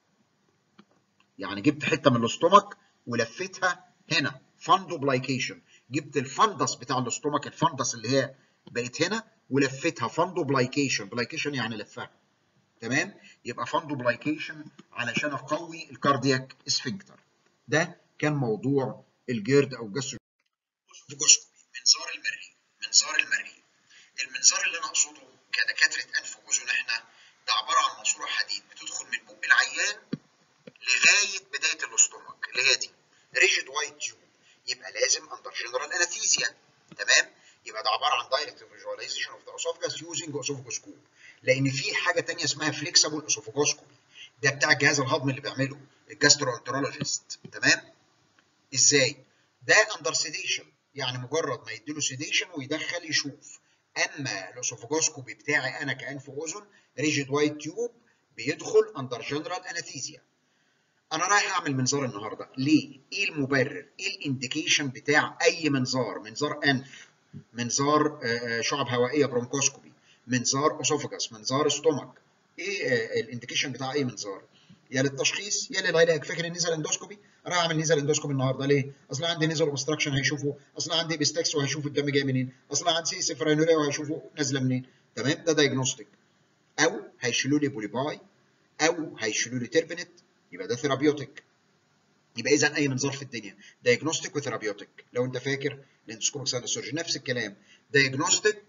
[SPEAKER 1] يعني جبت حته من الاستومك ولفتها هنا فاندوبلايكيشن، جبت الفندس بتاع الاستومك الفندس اللي هي بقت هنا ولفتها فاندوبلايكيشن. بلايكيشن يعني لفها. تمام؟ يبقى فاندوبلايكيشن علشان اقوي الكاردياك اسفنكتر. ده كان موضوع الجيرد او جاسترو اسوفاجوسكوبي. منظار المريء. منظار المريء المنظار اللي انا اقصده كدكاتره انف واذن احنا ده عباره عن ماسوره حديد بتدخل من بق العيان لغايه بدايه الاستومك اللي هي دي ريجيد وايت تيوب. يبقى لازم اندر جنرال انستيزيا. تمام؟ يبقى ده عباره عن دايركت فيجواليزيشن اوف ذا اسوفاجس يوزنج اسوفاجوسكوب. لان في حاجه ثانيه اسمها فليكسبل اسوفاجوسكوبي، ده بتاع الجهاز الهضمي اللي بيعمله الجاستروانترولوجيست. تمام؟ ازاي؟ ده اندر سيديشن، يعني مجرد ما يديله سيديشن ويدخل يشوف. اما الاسوفاجوسكوبي بتاعي انا كانف واذن ريجيد وايت تيوب بيدخل اندر جنرال انستيزيا. انا رايح اعمل منظار النهارده ليه؟ ايه المبرر؟ ايه الانديكيشن بتاع اي منظار؟ منظار انف، منظار شعب هوائيه برونكوسكوبي، منظار اسوفاجس، منظار ستومك. ايه الانديكيشن بتاع اي منظار؟ يا للتشخيص يا للعلاج. فاكر النيزل اندوسكوبي؟ رايح اعمل نيزل اندوسكوبي النهارده ليه؟ اصل عندي نيزل اوبستراكشن هيشوفوا، اصل عندي بيستكس وهيشوفوا الدم جاي منين، اصل عندي سي سفرينوريا وهيشوفوا نازله منين. تمام؟ ده دايجنوستيك. او هيشيلوا لي بوليباي او هيشيلوا لي تربنت، يبقى ده ثيرابيوتيك. يبقى اذا اي منظار في الدنيا دايجنوستيك وثيرابيوتيك. لو انت فاكر الاندوسكوبيك سايد سيرجري نفس الكلام. دايجنوستيك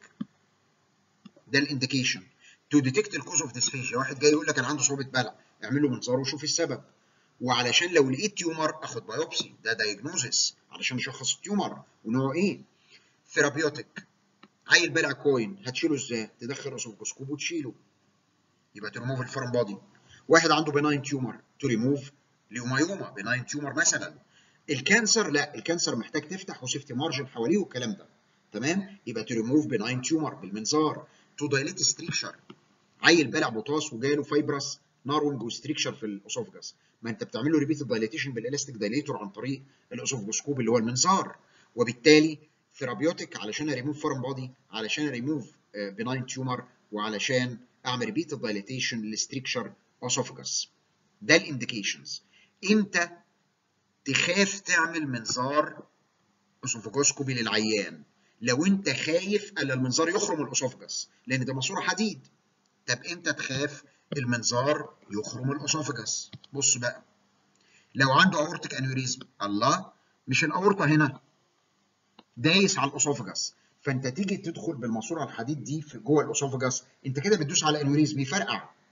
[SPEAKER 1] ده الانديكيشن تو ديتكت الكوز اوف ديسفيجيا. واحد جاي يقول لك انا عندي صعوبه بلع، اعمل له منظار وشوف السبب. وعلشان لو لقيت تيومر اخد بايوبسي، ده دايجنوزس علشان اشخص التيومر ونوعه ايه. ثيرابيوتيك عيل بلع كوين هتشيله ازاي؟ تدخل اسوفاجوسكوب وتشيله، يبقى تريموف الفورم بودي. واحد عنده بناين تيومر تو ريموف ليومايوما بناين تيومر مثلا. الكانسر لا، الكانسر محتاج تفتح وسيفتي مارجن حواليه والكلام ده. تمام؟ يبقى تو ريموف بناين تيومر بالمنظار. تو دايليت ستريكشر، عيل بلع بوتاس وجاله فايبرس نارونج وستريكشر في الاسوفجاس، ما انت بتعمل له ريبيت دايليتيشن بالالاستيك دايليتور عن طريق الاسوفجوسكوب اللي هو المنظار. وبالتالي ثيرابيوتيك علشان اريموف فورم بودي، علشان اريموف بناين تيومر، وعلشان اعمل ريبيت دايليتيشن للستريكشر اسوفجاس. ده الانديكيشنز. امتى تخاف تعمل منظار اسوفجوسكوبي للعيان؟ لو انت خايف ان المنظار يخرم الاسوفجاس لان ده ماسوره حديد. طب امتى تخاف المنظار يخرم الاسوفجاس؟ بص بقى، لو عنده اورتيك انيوريزم، الله، مش الاورطه هنا دايس على الاسوفجاس، فانت تيجي تدخل بالماسوره الحديد دي في جوه الاسوفجاس، انت كده بتدوس على انيوريزم يفرقع.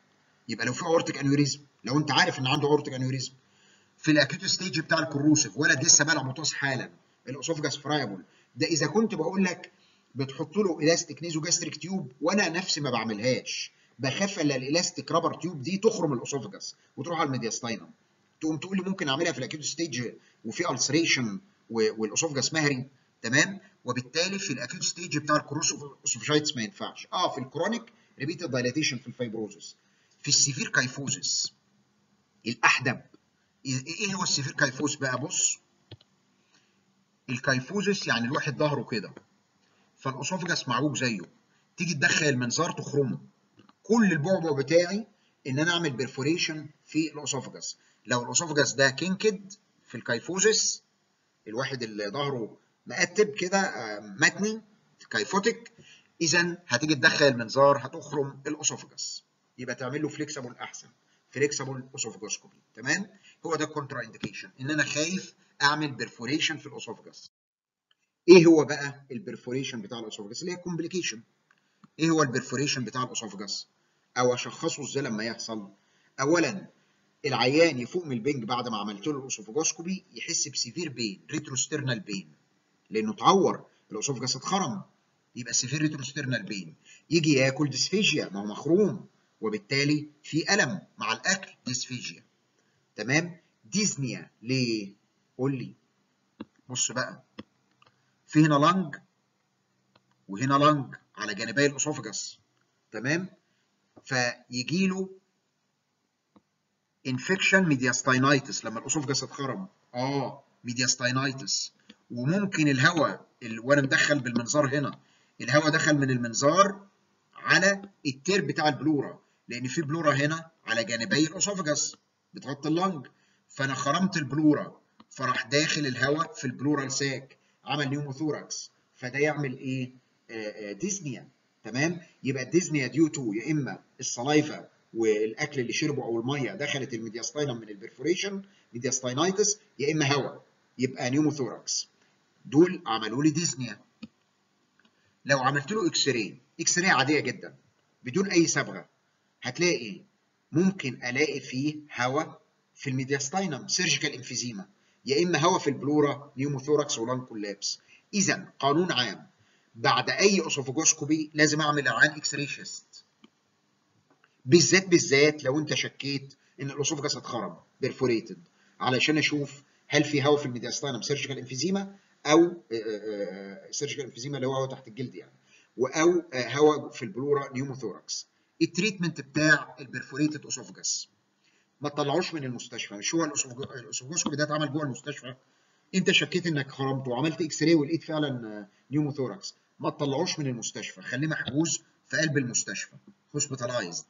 [SPEAKER 1] يبقى لو في اورتيك انيوريزم، لو انت عارف ان عنده اورتيك انيوريزم في الاكيوت ستيج بتاع الكروسيف، ولد لسه بلع مطاس حالا، الاسوفجاس فرايبل، ده اذا كنت بقول لك بتحط له الاستيك نيزو جاستريك تيوب، وانا نفسي ما بعملهاش، بخاف الا الالاستيك رابر تيوب دي تخرم الاسوفجاس وتروح على الميدياستاينم. تقوم تقول لي ممكن اعملها في الاكيوت ستيج وفي السريشن والاسوفجاس مهري، تمام؟ وبالتالي في الاكيوت ستيج بتاع الكروسيف اسوفجايتس ما ينفعش. اه في الكرونيك ريبيتد دايلاتيشن في الفايبروزس. في السيفير كايفوزس الاحدب، ايه هو السيفير كايفوز بقى؟ بص، الكايفوزس يعني الواحد ظهره كده، فالاسوفجاس معوج زيه، تيجي تدخل المنظار تخرمه. كل البعبع بتاعي ان انا اعمل بيرفوريشن في الاسوفجاس. لو الاسوفجاس ده كينكد في الكايفوزس، الواحد اللي ظهره مقتب كده متني كايفوتيك، اذا هتيجي تدخل المنظار هتخرم الاسوفجاس، يبقى تعمل له فليكسبل احسن، فليكسبل اسوفجاسكوبي، تمام؟ هو ده الكونترا انديكيشن، ان انا خايف اعمل بيرفوريشن في الاسوفجاس. ايه هو بقى البرفوريشن بتاع الاسوفجاس؟ اللي هي كومبليكيشن. ايه هو البرفوريشن بتاع الاسوفجاس او اشخصه ازاي لما يحصل؟ اولا العيان يفوق من البنج بعد ما عملت له الاسوفجاسكوبي يحس بسيفير بين، ريتروسترنال بين، لانه اتعور، الاسوفجاس اتخرم، يبقى سيفير ريتروسترنال بين. يجي ياكل ديسفيجيا، ما هو مخروم، وبالتالي في الم مع الاكل، ديسفيجيا، تمام؟ ديزنيا ليه؟ قول لي. بص بقى، في هنا لنج وهنا لنج على جانبي الاسوفجاس، تمام؟ فيجي له انفكشن ميدياستاينايتس لما الاسوفجاس اتخرم، اه ميدياستاينايتس. وممكن الهواء ال... وانا مدخل بالمنظار هنا، الهواء دخل من المنظار على التير بتاع البلورا، لان في بلورا هنا على جانبي الاسوفجاس بتغطي اللنج، فانا خرمت البلورا، فراح داخل الهواء في البلورال ساك، عمل نيوموثوركس، فده يعمل ايه؟ آه آه ديزنيا، تمام؟ يبقى الديزنيا ديو تو يا اما السلايفا والاكل اللي شربه او الميه دخلت الميدياستاينم من البرفوريشن ميدياستاينايتس، يا اما هواء، يبقى نيوموثوركس. دول عملوا لي ديزنيا. لو عملت له اكس راي، اكس راي عاديه جدا بدون اي صبغه، هتلاقي ممكن الاقي فيه هواء في الميدياستاينم سيرجيكال انفيزيما، يا اما هواء في البلورا نيوموثوركس ولان كولابس. اذا قانون عام، بعد اي اسوفوجوسكوبي لازم اعمل العين اكس راي شيست، بالذات بالذات لو انت شكيت ان الاسوفجاس اتخرم بيرفوريتد، علشان اشوف هل في هواء في الميدياستاينم سيرجيكال انفيزيما، او سيرجيكال انفيزيما اللي هو هواء تحت الجلد يعني، او هواء في البلورا نيوموثوركس. التريتمنت بتاع البرفوريتد اسوفجاس، ما تطلعوش من المستشفى، مش هو الاسوفجوسكوبي ده اتعمل جوه المستشفى، انت شكيت انك خرمت وعملت اكس راي ولقيت فعلا نيوموثوركس، ما تطلعوش من المستشفى، خليه محجوز في قلب المستشفى، هوسبيتالايزد،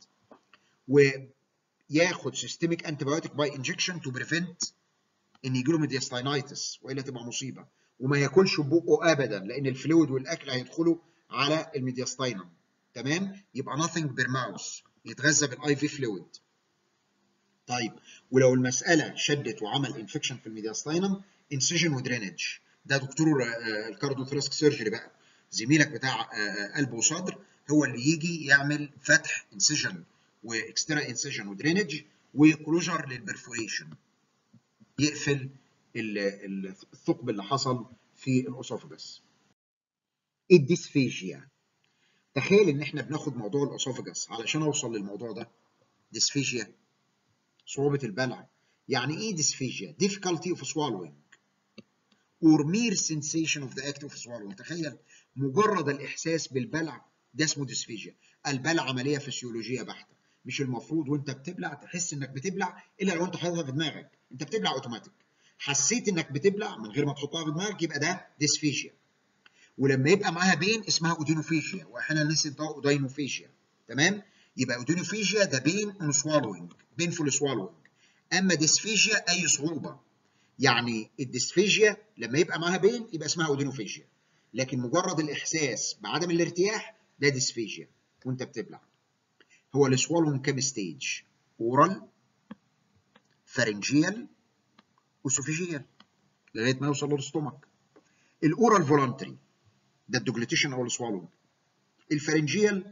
[SPEAKER 1] وياخد سيستميك انتي بايوتيك باي انجكشن تو بريفنت ان يجي له ميدياستاينايتس، والا تبقى مصيبه. وما ياكلش ببقه ابدا، لان الفلويد والاكل هيدخلوا على الميدياستاينم، تمام؟ يبقى nothing بير ماوس، يتغذى بالاي في فلويد. طيب ولو المساله شدت وعمل انفكشن في الميدياستاينم، انسيجن ودرينج، ده دكتور الكارديوثوراسيك سيرجري بقى، زميلك بتاع قلب وصدر، هو اللي يجي يعمل فتح انسيجن واكسترا انسيجن ودرينج وكلوجر للبرفوريشن، يقفل الثقب اللي حصل في الاسوفجاس. الديسفيجيا، تخيل ان احنا بناخد موضوع الاسوفجاس علشان اوصل للموضوع ده. ديسفيجيا صعوبة البلع. يعني ايه ديسفيجيا؟ difficulty of swallowing or mere sensation of the act of swallowing. تخيل مجرد الاحساس بالبلع ده اسمه ديسفيجيا. البلع عملية فسيولوجية بحتة، مش المفروض وانت بتبلع تحس انك بتبلع الا لو انت حاططها في دماغك، انت بتبلع اوتوماتيك، حسيت انك بتبلع من غير ما تحطها في دماغك يبقى ده ديسفيجيا. ولما يبقى معاها بين اسمها اودينوفيجيا، واحيانا الناس ينطقوا اودينوفيجيا، تمام؟ يبقى اودينوفيجيا ده بين اون سوالوينج، بينفول سوالوينج. اما ديسفيجيا اي صعوبه، يعني الديسفيجيا لما يبقى معاها بين يبقى اسمها اودينوفيجيا، لكن مجرد الاحساس بعدم الارتياح ده ديسفيجيا وانت بتبلع. هو السوالوينج كام ستيج؟ اورال، فارنجيال، اسوفيجيال، لغايه ما يوصل للستومك. الاورال فولنتري ده الدوجليتيشن او السوالوينج. الفارنجيال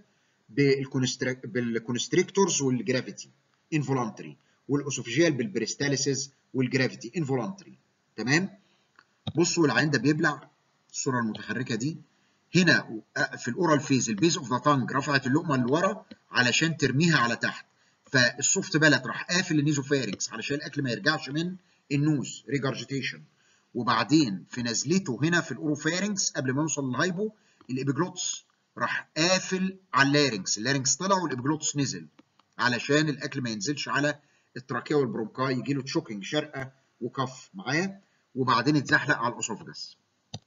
[SPEAKER 1] بالكونستريكتورز والجرافيتي انفولانتري، والاسوفيجيال بالبريستاليسيس والجرافيتي انفولانتري. تمام. بصوا العين ده بيبلع، الصوره المتحركه دي هنا في الاورال فيز البيز اوف ذا تانج رفعت اللقمه لورا علشان ترميها على تحت، فالسوفت بالات راح قافل النيزوفارينكس علشان الاكل ما يرجعش من النوز ريجارجيتيشن. وبعدين في نزلته هنا في الاوروفارينكس قبل ما يوصل للهايبو الابيجلوتس راح قافل على اللارنكس، اللارنكس طلع والابيجلوتس نزل علشان الاكل ما ينزلش على التراكيه والبرونكاي، يجي له تشوكينج شرقه وكف معايا، وبعدين يتزحلق على الاسوفجس.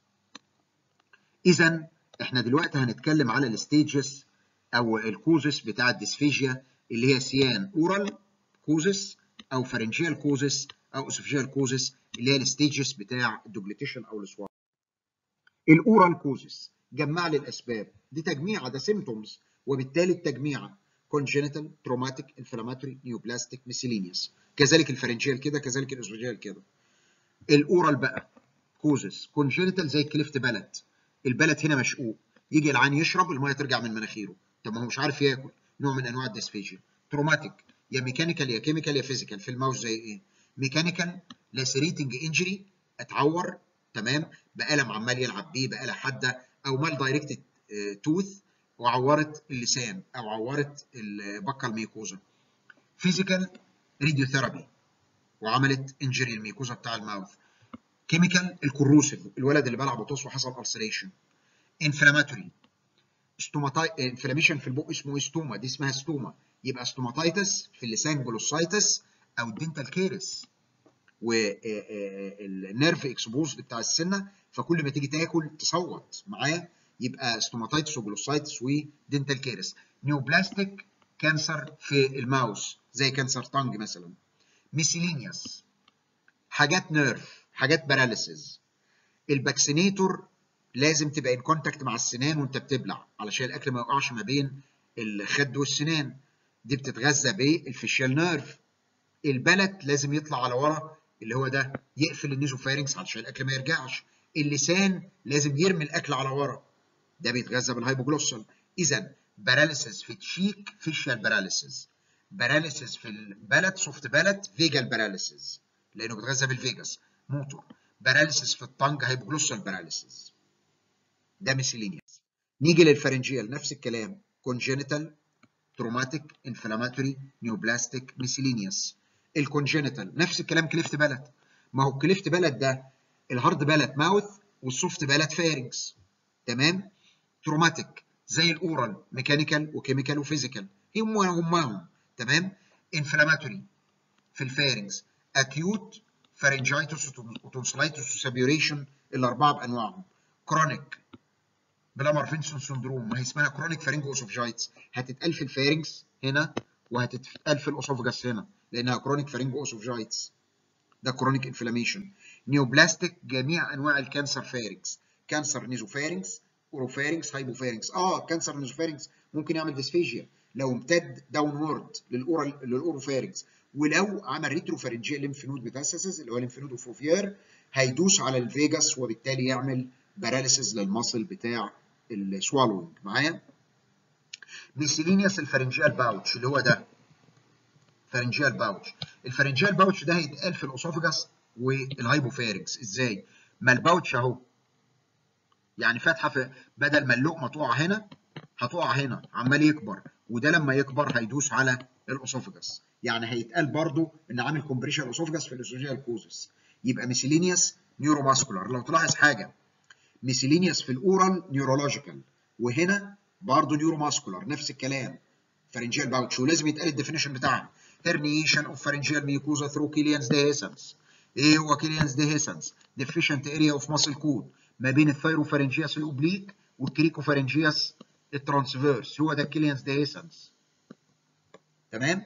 [SPEAKER 1] اذا احنا دلوقتي هنتكلم على الستيجز او الكوزس بتاع الديسفيجيا اللي هي سيان اورال كوزس او فارنجيال كوزس او اسوفيجيال كوزس اللي هي الستيجز بتاع الدوجليتيشن او السوار. الاورال كوزس جمع لي الاسباب دي، تجميعه ده سيمتومز، وبالتالي التجميعه كونجينيتال تروماتيك انفلاماتوري نيوبلاستيك ميسيلينيوس، كذلك الفارنجيال كده كذلك الاسوفيجيال كده. الاورال بقى كوزس كونجينيتال زي الكليفت بلت، البلت هنا مشقوق، يجي العين يشرب الميه ترجع من مناخيره، طب ما هو مش عارف ياكل، نوع من انواع الديسفيجيا. تروماتيك يا ميكانيكال يا كيميكال يا فيزيكال، في الماوس زي ايه؟ ميكانيكال لاسيريتنج انجري، اتعور تمام بقلم عمال يلعب بيه بقاله حاده، او مال دايركتد توث وعورت اللسان او عورت البقه الميكوزا. فيزيكال راديوثيرابي وعملت انجري الميكوزا بتاع الماوث. كيميكال الكروسيف، الولد اللي بلع بطاس وحصل ألسريشن. انفلاماتوري ستوماتاي انفلاميشن في البق اسمه ستوما، دي اسمها ستوما، يبقى ستوماتايتس في اللسان جلوسايتس او الدنتال كيرس. والنيرف اكسبوز بتاع السنه، فكل ما تيجي تاكل تصوت معايا، يبقى ستوماتايتس وجلوسايتس ودنتال كيرس. نيوبلاستيك كانسر في الماوس زي كانسر تانج مثلا. ميسيلينيوس حاجات نيرف، حاجات باراليسيز. الباكسينيتور لازم تبقى ان كونتاكت مع السنان وانت بتبلع علشان الاكل ما يقعش ما بين الخد والسنان، دي بتتغذى بالفيشيال نيرف. البلت لازم يطلع على ورا اللي هو ده يقفل النيزوفارينكس علشان الاكل ما يرجعش. اللسان لازم يرمي الاكل على ورا، ده بيتغذى بالهايبوجلوسال. اذا باراليسيس في تشيك فيشيال باراليسيس، باراليسيس في البلت سوفت بلت فيجال باراليسيس لانه بيتغذى بالفيجاس موتور. باراليسيس في الطنج هايبوجلوسال باراليسيس، ده ميسيلينيوس. نيجي للفارنجيال نفس الكلام، كونجينيتال تروماتيك انفلاماتوري نيوبلاستيك ميسيلينيوس. الكونجينيتال نفس الكلام كليفت بلت، ما هو الكليفت بلت ده الهارد بلت ماوث والسوفت بلت فارنجز تمام. تروماتيك زي الاورال ميكانيكال وكيميكال وفيزيكال، هم همهم تمام. انفلاماتوري في الفارنجز، اكيوت فارنجايتس وتونسلايتس وسابيوريشن الاربعه بانواعهم. كرونيك بلامر فينسون سندروم، ما هي اسمها كرونيك فارنجو اوسوفجايتس، هتتقال في الفارنجز هنا وهتتقال في الاوسوفجاس هنا لانها كرونيك فارنجو اوسوفجايتس، ده كرونيك انفلاميشن. نيوبلاستيك جميع انواع الكانسر فارنجز، كانسر نيزوفارنجز اوروفارنجز هايبوفارنجز. اه كانسر نيزوفارنجز ممكن يعمل ديسفيجيا لو امتد داون وورد للاورال للاوروفارنجز، ولو عمل ريتروفارنجيال ليمف نود ميتاسيسز اللي هو ليمف نود اوفوفيير هيدوس على الفيجاس وبالتالي يعمل باراليسيس للمصل بتاع السوالوينج معايا. ميسيلينيوس الفارنجيال باوتش اللي هو ده فارنجيال باوتش، الفارنجيال باوتش ده هيتقال في الاسوفجاس والهايبوفارنجز. ازاي؟ ما الباوتش اهو يعني فاتحه، في بدل ما اللقمه تقع هنا هتقع هنا عمال يكبر، وده لما يكبر هيدوس على الاسوفجاس، يعني هيتقال برضو ان عامل كومبريشن الاسوفجاس في الاسوفيجيال كوزس. يبقى ميسيلينيوس نيوروماسكولار. لو تلاحظ حاجه، ميسيلينيوس في الاورال نيورولوجيكال، وهنا برضه نيوروماسكولار نفس الكلام فارنجيال باوتش، ولازم يتقال الديفينيشن بتاعها herniation of pharyngeal mucosa through Killian's dehiscence. ايه هو Killian's dehiscence؟ deficient area of muscle coat ما بين الثايروفارنجياس الاوبليك والكريكوفارنجياس الترانسفيرس، هو ده Killian's dehiscence تمام.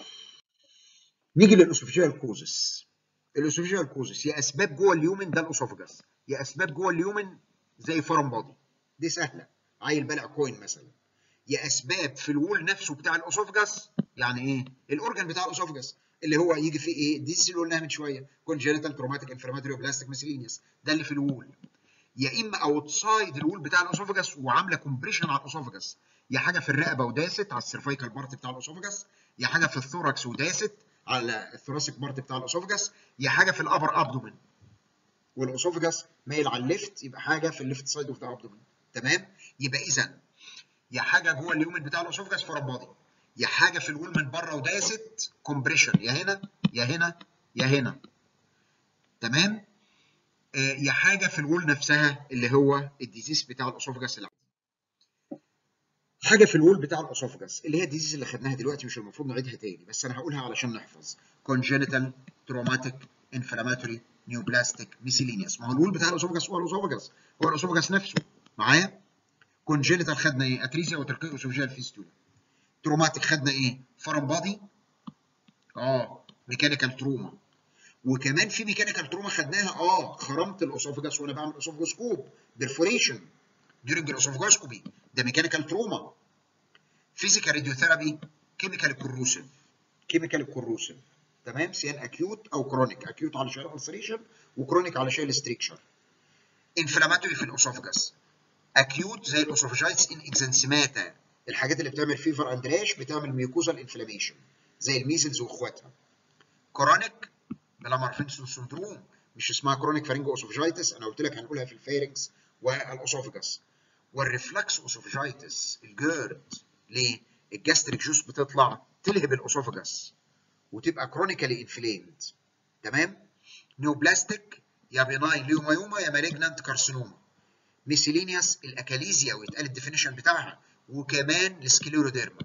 [SPEAKER 1] نيجي للاسوفيجيال كوزس. الاسوفيجيال كوزس يا اسباب جوه اليومن ده الاسوفجاس، يا اسباب جوه اليومن زي فورم بادي، دي سهله عيل بلع كوين مثلا. يا اسباب في الوول نفسه بتاع الاسوفجاس، يعني ايه؟ الاورجن بتاع الاسوفجاس اللي هو يجي فيه ايه؟ دي اللي قلناها من شويه، كونجينيتال تروماتيك انفلاماتوري بلاستيك ميسيلينيوس، ده اللي في الوول. يا اما اوتسايد الوول بتاع الاسوفجاس وعامله كومبريشن على الاسوفجاس، يا حاجه في الرقبه وداست على السيرفايكال بارت بتاع الاسوفجس، يا حاجه في الثوركس وداست على الثوراسيك بارت بتاع الاسوفجس، يا حاجه في الابر ابدومن والاسوفجس مايل على الليفت، يبقى حاجه في الليفت سايد اوف ذا ابدومن. تمام؟ يبقى اذا يا حاجه جوه اليومن بتاع الاسوفجس فورم بادي، يا حاجه في الول من بره وداست كومبريشن، يا هنا يا هنا يا هنا. تمام؟ آه يا حاجه في الول نفسها اللي هو الديزيز بتاع الاسوفجس العادي. حاجه في الول بتاع الاسوفجس اللي هي الديزيز اللي خدناها دلوقتي، مش المفروض نعيدها تاني، بس انا هقولها علشان نحفظ. congenital traumatic inflammatory neoplastic miscellaneous. ما هو الول بتاع الاسوفجس هو الاسوفجس، هو الاسوفجس نفسه. معايا؟ congenital خدنا ايه؟ اتريزيا وتركيا اسوفيجيال فيستولا. تروماتيك خدنا ايه؟ فورم بادي، اه ميكانيكال تروما. وكمان في ميكانيكال تروما خدناها، اه خرمت الاسوفجس وانا بعمل اسوفجوسكوب بيرفوريشن during الاسوفجوسكوبي، ده ميكانيكال تروما. فيزيكال راديوثيرابي كيميكال كوروسيف، كيميكال كوروسيف. تمام؟ سيان اكيوت او كرونيك، اكيوت على شيء السريشن وكرونيك على شيء الستريكشر. انفلاماتوري في الاسوفجس، اكيوت زي الاسوفجايتس ان اكزانسيماتا، الحاجات اللي بتعمل فيفر اند راش بتعمل ميوكوزال انفلاميشن زي الميزلز واخواتها. كرونيك بلامارفينسون سندروم، مش اسمها كرونيك فارينجو اسوفجايتس، انا قلت لك هنقولها في الفيرنكس والاسوفجس. والريفلكس اسوفجايتس الجيرد، ليه؟ الجاستريك جوس بتطلع تلهب الاسوفجس وتبقى كرونيكالي انفليمد. تمام؟ نيوبلاستيك يا بيناين ليومايوما يا مالجنانت كارسينوما. ميسيلينيوس الاكاليزيا ويتقال الديفينيشن بتاعها، وكمان السكليروديرما.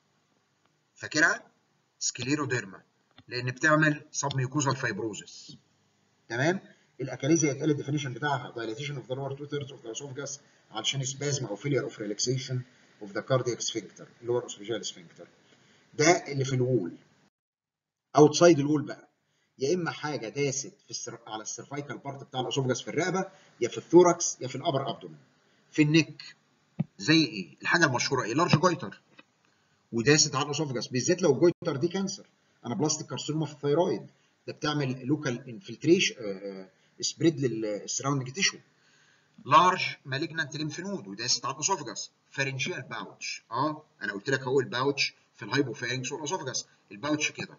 [SPEAKER 1] فاكرها؟ سكليروديرما لان بتعمل سب ميوكوزال فايبروزس. تمام؟ الاكاليزيا يتقال الديفينيشن بتاعها دايليتيشن اوف ذا لور تو ثيردز اوف ذا اسوفجاس علشان سبازم او فيلير اوف ريلاكسيشن اوف ذا كاردياك سفنكتر اللي هو الاسوفيجيال سفنكتر. ده اللي في الوول. اوتسايد الوول بقى، يا اما حاجه داست في السر... على السيرفايكال بارت بتاع الاسوفجاس في الرقبه، يا في الثوركس يا في الابر ابدومن. في النك زي ايه؟ الحاجه المشهوره ايه؟ لارج جويتر وداست على الاسوفجاس، بالذات لو الجويتر دي كانسر. انا بلاستيك كارسينوما في الثيرويد، ده بتعمل لوكال انفلتريشن سبريد للسراوندنج تيشو. لارج مالجنانت ليمف نود وداست على الاسوفجاس. فارنجيال باوتش، اه انا قلت لك اهو الباوتش في الهايبوفارنكس والاسوفجاس، الباوتش كده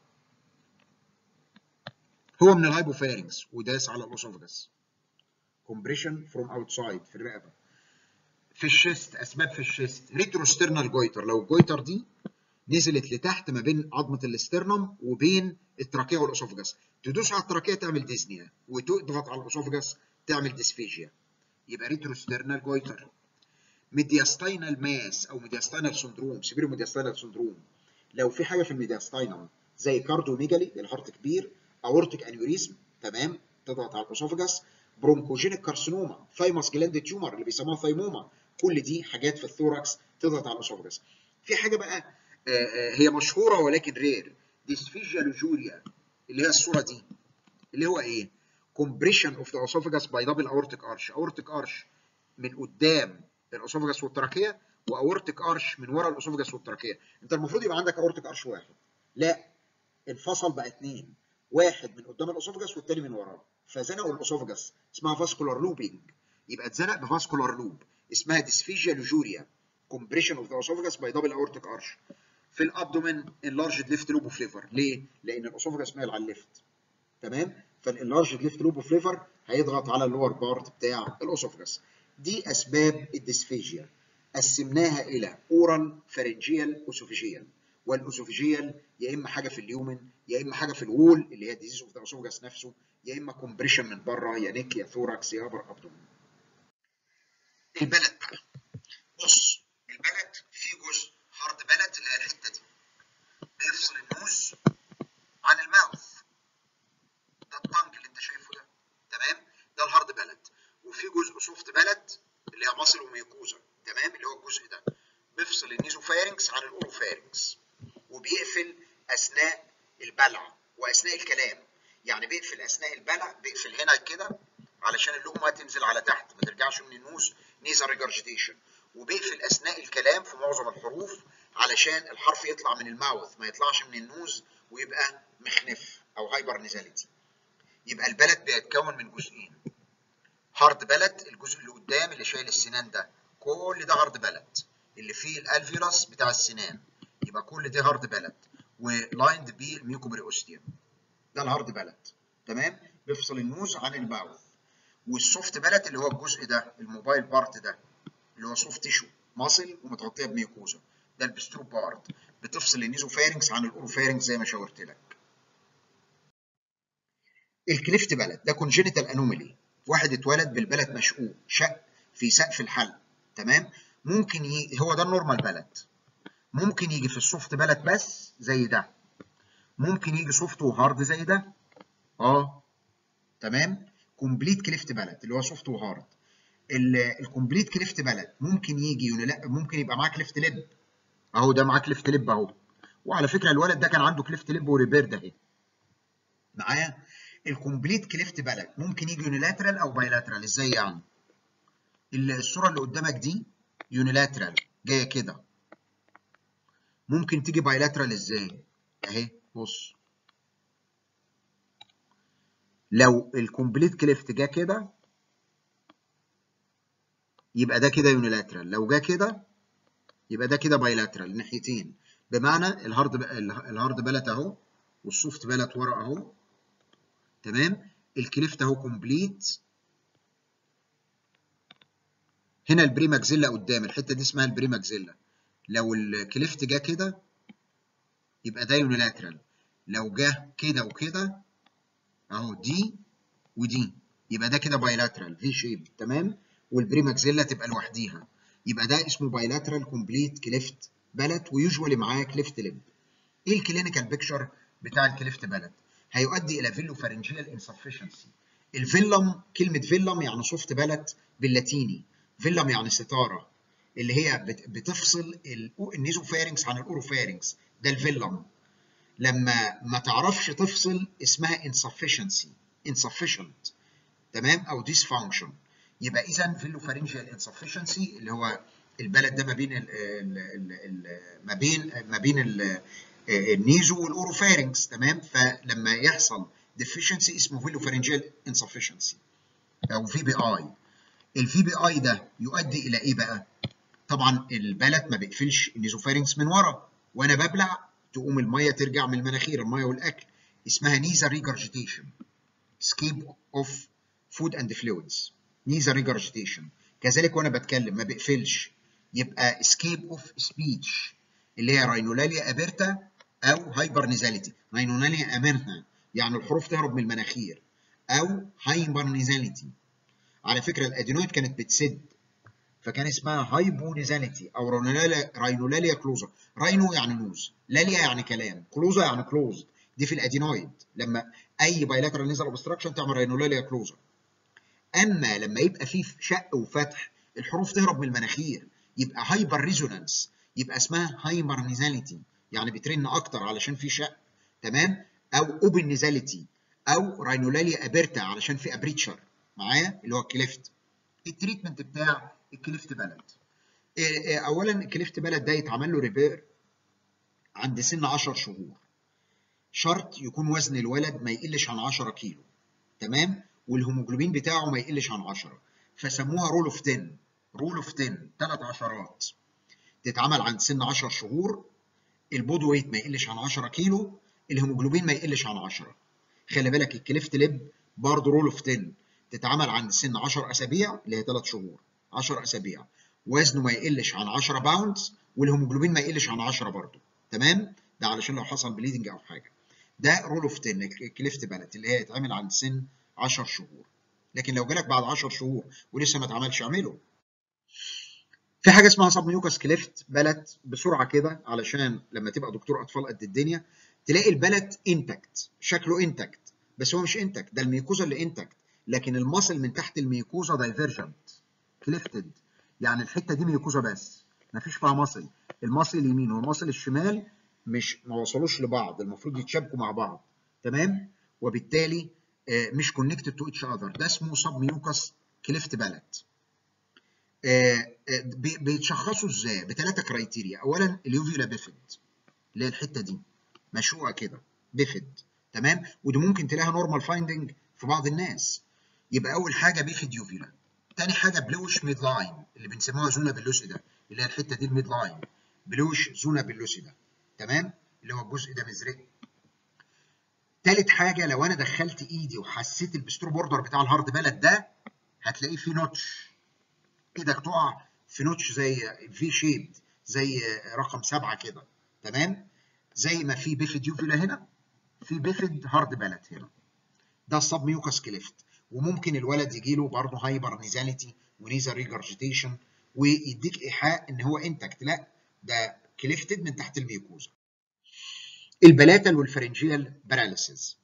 [SPEAKER 1] هو من الهايبوفارنكس وداس على الاسوفجاس. كومبريشن فروم اوتسايد في الرقبه. في الشيست، اسباب في الشيست ريتروسترنال جويتر، لو الجويتر دي نزلت لتحت ما بين عظمه الاسترنم وبين التراكيه والاسوفجاس، تدوس على التراكيه تعمل ديزنيا وتضغط على الاسوفجاس تعمل ديسفيجيا، يبقى ريتروسترنال جويتر. ميدياستاينال ماس او ميدياستاينال سندروم، سيبيرو ميدياستاينال سندروم، لو في حاجه في الميدياستاينال زي كارديوميجالي الهارت كبير، اورتيك انيوريزم، تمام، تضغط على الاسوفجاس. برونكوجينيك كارسينوما، ثايموس جلاند تيومر اللي بيسموها ثايموما، كل دي حاجات في الثوركس تضغط على الاسوفجاس. في حاجه بقى هي مشهوره ولكن رير، ديسفيجيا لوجوريا اللي هي الصوره دي، اللي هو ايه؟ كومبريشن اوف ذا اسوفجاس باي دبل اورتيك ارش، اورتيك ارش من قدام الاسوفجاس والتراكيه، واورتيك ارش من ورا الاسوفجاس والتراكيه. انت المفروض يبقى عندك اورتيك ارش واحد، لا انفصل بقى اثنين، واحد من قدام الاسوفجاس والتاني من وراه، فزنقوا الاسوفجاس، اسمها فاسكولار لوبينج، يبقى اتزنق بفاسكولار لوب، اسمها ديسفيجيا لوجوريا، كومبريشن اوف ذا اسوفجاس باي دبل اورتيك ارش. في الابدومين انلارجد ليفت لوب اوف ليفر، ليه؟ لان الاسوفجاس مايل على الليفت. تمام؟ فالانلارجد ليفت لوب اوف ليفر هيضغط على اللور بارت بتاع الاسوفجاس. دي اسباب الديسفيجيا، قسمناها الى اورال، فارنجيال، اسوفيجيال. والاسوفيجيال يا اما حاجه في اليومن يا اما حاجه في الوول اللي هي ديزيز اوف ذا اسوفجاس نفسه، يا اما كومبريشن من بره، يا نيك يا ثوركس يا ابر ابدومين. البلد بقى، بص البلد في جزء هارد بلد اللي هي الحته دي بيفصل النوز عن الماوث، ده الطنج اللي انت شايفه ده، تمام؟ ده الهارد بلد. وفي جزء سوفت بلد اللي هي مصل وميوكوزا، تمام؟ اللي هو الجزء ده بيفصل النيزوفارنكس عن الاوروفارنكس، وبيقفل اثناء البلع واثناء الكلام. يعني بيقفل اثناء البلع، بيقفل هنا كده علشان اللقمه تنزل على تحت ما ترجعش من النوز نيزا ريجرجيتيشن، وبيقفل اثناء الكلام في معظم الحروف علشان الحرف يطلع من الماوث ما يطلعش من النوز ويبقى مخنف او هايبر نيزاليتي. يبقى البلد بيتكون من جزئين، هارد بلد الجزء اللي قدام اللي شايل السنان ده، كل ده هارد بلد، اللي فيه الالفيولاس بتاع السنان، يبقى كل دي هارد بالات ولايند بالميوكوبريوستيوم. ده الهارد بالات، تمام، بيفصل النوز عن الباوث. والسوفت بالات اللي هو الجزء ده الموبايل بارت ده اللي هو سوفت تيشو ماسل ومتغطيه بميوكوزا، ده البسترو بارت، بتفصل النيزوفارنكس عن الاوروفارنكس زي ما شاورت لك. الكليفت بالات ده كونجينيتال انومالي، واحد اتولد بالبلد مشقوق شق في سقف الحلق، تمام، ممكن ي... هو ده النورمال بالات، ممكن يجي في السوفت بالات بس زي ده، ممكن يجي سوفت وهارد زي ده، اه تمام. كومبليت كليفت بالات اللي هو سوفت وهارد. الكومبليت كليفت بالات ممكن يجي لا ممكن يبقى معاه كليفت ليب، اهو ده معاه كليفت ليب اهو، وعلى فكره الولد ده كان عنده كليفت ليب وريبير ده اهي معايا. الكومبليت كليفت بالات ممكن يجي يونيلاترال او بايلاترال. ازاي يعني؟ الصوره اللي قدامك دي يونيلاترال جايه كده، ممكن تيجي بايلاترال ازاي؟ اهي بص، لو الكومبليت كليفت جه كده يبقى ده كده يونيلاترال، لو جه كده يبقى ده كده بايلاترال ناحيتين. بمعنى الهارد الهارد بالات اهو والسوفت بالات ورا اهو، تمام. الكليفت اهو كومبليت، هنا البريماكزيلا قدام، الحته دي اسمها البريماكزيلا. لو الكليفت جه كده يبقى ده يونيلاترال، لو جه كده وكده اهو دي ودي يبقى ده كده بايلاترال في شيب، تمام. والبريماكزيلا تبقى لوحديها، يبقى ده اسمه بايلاترال كومبليت كليفت بالات، ويوجوالي معاه كليفت ليب. ايه الكلينيكال بيكتشر بتاع الكليفت بالات؟ هيؤدي الى فيلو فارنجيال انسفشنسي. الفيلم، كلمه فيلم يعني سوفت بالات باللاتيني، فيلم يعني ستاره، اللي هي بتفصل النيزوفارنكس عن الاوروفارنكس، ده الفيلم. لما ما تعرفش تفصل اسمها insufficiency insufficient، تمام، او dysfunction. يبقى اذا فيلوفارنجيال insufficiency اللي هو البلد ده ما بين ال ال ال ال ما بين ما بين ال النيزو والاوروفارنكس، تمام. فلما يحصل deficiency اسمه فيلوفارنجيال insufficiency او في بي اي. الفي بي اي ده يؤدي الى ايه بقى؟ طبعا البلد ما بيقفلش النيزوفارنكس من ورا، وانا ببلع تقوم الميه ترجع من المناخير، الميه والاكل، اسمها نيزا ريجرجيتيشن، سكيب اوف فود اند فلويدز، نيزا ريجرجيتيشن. كذلك وانا بتكلم ما بيقفلش، يبقى سكيب اوف سبيتش اللي هي راينولاليا ابيرتا او هايبر نيزاليتي. راينولاليا اميرتا يعني الحروف تهرب من المناخير، او هايبر نيزاليتي. على فكره الادينويد كانت بتسد، فكان اسمها هايبونيزاليتي او راينولاليا راينولاليا كلوزا. راينو يعني نوز، لاليا يعني كلام، كلوزا يعني كلوزد. دي في الادينويد لما اي بايلاترال نيزل اوبستراكشن تعمل راينولاليا كلوزا. اما لما يبقى فيه شق وفتح الحروف تهرب من المناخير يبقى هايبر ريزونانس، يبقى اسمها هايبر نيزاليتي يعني بترن اكتر علشان في شق، تمام. او اوبن نيزاليتي او راينولاليا ابيرتا علشان في ابريتشر معايا اللي هو الكليفت. التريتمنت بتاع الكليفت بالات، اولا الكليفت بالات ده يتعمل له ريبير عند سن عشر شهور، شرط يكون وزن الولد ما يقلش عن عشرة كيلو، تمام، والهيموجلوبين بتاعه ما يقلش عن عشرة، فسموها رول اوف عشرة، رول اوف عشرة، ثلاث عشرات، تتعمل عند سن عشر شهور، البودي ويت ما يقلش عن عشرة كيلو، الهيموجلوبين ما يقلش عن عشرة. خلي بالك الكليفت ليب برضه رول اوف عشرة، تتعمل عند سن عشر اسابيع اللي هي ثلاث شهور، عشر اسابيع، وزنه ما يقلش عن عشرة باوندز، والهيموجلوبين ما يقلش عن عشرة برضه، تمام. ده علشان لو حصل بليدنج او حاجه. ده رول اوف عشرة الكليفت بالات اللي هي يتعمل عند سن عشر شهور. لكن لو جالك بعد عشر شهور ولسه ما اتعملش اعمله. في حاجه اسمها سب ميوكاس كليفت بالات، بسرعه كده علشان لما تبقى دكتور اطفال قد الدنيا تلاقي البلت انتكت، شكله انتكت بس هو مش انتكت، ده الميوكوزا اللي انتكت، لكن المصل من تحت الميوكوزا دايفيرجنت كليفتد، يعني الحته دي ميوكوزا بس مفيش فيها مصل، المصل اليمين والمصل الشمال مش ما وصلوش لبعض، المفروض يتشابكوا مع بعض، تمام، وبالتالي مش كونكتد تو اتش اذر، ده اسمه سب ميوكاس كليفت بالات. بيتشخصوا ازاي؟ بثلاثه كرايتيريا. اولا اليوفيولا بيفيد اللي هي الحته دي مشقوقه كده بيفيد، تمام، ودي ممكن تلاقيها نورمال فايندنج في بعض الناس. يبقى اول حاجه بيفيد يوفيولا، تاني حاجه بلوش ميد لاين اللي بنسموها زونا بلوسيدا، اللي هي الحته دي الميد لاين، بلوش زونا بلوسيدا. تمام؟ اللي هو الجزء ده مزرق. تالت حاجه لو انا دخلت ايدي وحسيت البسترو بوردر بتاع الهارد بلد ده، هتلاقيه فيه نوتش، ايدك تقع في نوتش زي في شيب، زي رقم سبعه كده. تمام؟ زي ما في بيفيد يوفيلا هنا، في بيفيد هارد بلد هنا. ده السب ميوكاس كليفت. وممكن الولد يجي له برضه هايبر نيزاليتي ونيزال ريجرجيتيشن ويديك ايحاء ان هو انتكت، لا ده كليفتد من تحت الميوكوزا. البلاتال والفرنجيال باراليسيس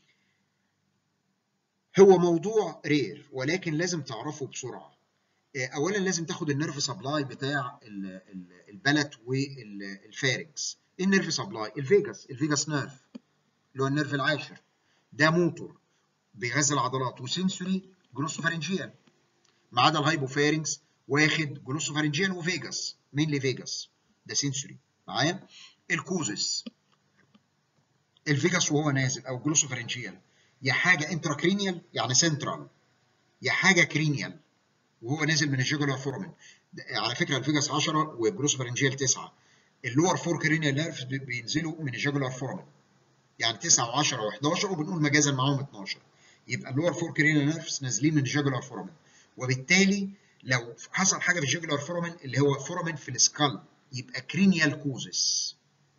[SPEAKER 1] هو موضوع رير ولكن لازم تعرفه بسرعه. اولا لازم تاخد النيرف سبلاي بتاع البلت والفارنكس. ايه النيرف سبلاي؟ الفيجاس، الفيجاس نيرف اللي هو النيرف العاشر، ده موتور بيغذي العضلات، وسنسوري جلوسوفارنجيال، ما عدا الهايبوفارنكس واخد جلوسوفارنجيال وفيجاس، مين فيجاس ده سنسوري. معايا؟ الكوزس، الفيجاس وهو نازل او جلوسوفارنجيال، يا حاجه انتراكرينيال يعني سنترال، يا حاجه كرينيال وهو نازل من الجوجولار فورمن. على فكره الفيجاس عشرة والجلوسوفارنجيال تسعة، اللور فور كرينيال نيرفز بينزلوا من الجوجولار فورمن، يعني تسعة و10 و11 وبنقول مجازا معاهم اتناشر، يبقى اللور فور كرينيال نيرفز نازلين من الجوجولار فورمن. وبالتالي لو حصل حاجه في الجوجولار فورمن اللي هو فورمن في السكال يبقى كرينيال كوزس،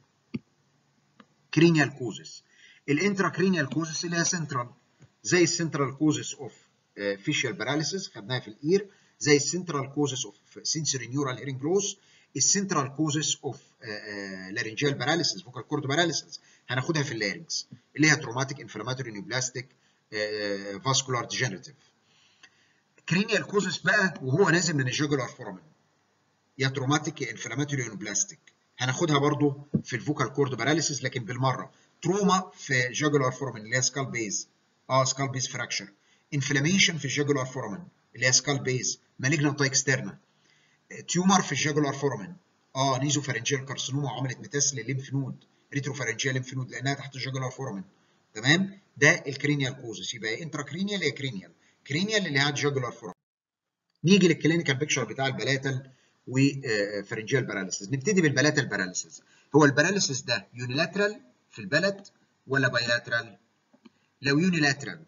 [SPEAKER 1] كرينيال كوزس. الانترا كرينيال كوزس اللي هي سنترال، زي السنترال كوزس اوف فيشيال باراليسيس خدناها في الاير، زي السنترال كوزس اوف سنسوري نيورال هيرنج لوس، السنترال كوزس اوف لارنجيال باراليسيس، فوكال كورد باراليسيس هناخدها في اللارنجز اللي هي تروماتيك انفلاماتوري نيوبلاستيك فاسكولار ديجنريتيف. كرينيال كوزس بقى وهو نازل من الجوجولار فورمن، يا تروماتيك يا انفلاماتوري نيوبلاستيك، هناخدها برضو في الفوكال كورد باراليسيس لكن بالمره. تروما في جوجولار فورمن اللي هي سكال بيز، اه سكال بيز فراكشر. انفلاميشن في الجوجولار فورمن اللي هي سكال بيز، مالجنانت اكسترنا. تيومر في الجوجولار فورمن، اه نيزو فارنجيال كارسينوما وعملت ميتاس للليمف نود، ريترو فارنجيال ليمف نود لانها تحت الجوجولار فورمن. تمام؟ ده الكرينيال كوزس، يبقى انترا كرينيال يا كرينيال، كرينيال اللي هي جوجولار فورمن. نيجي للكلينيكال بيكتشر بتاع البلاتال وفارنجيال باراليسيس. نبتدي بالبلاتال باراليسيس. هو الباراليسيس ده يونيلاترال في البلد ولا بايلاترال؟ لو يونيلاترال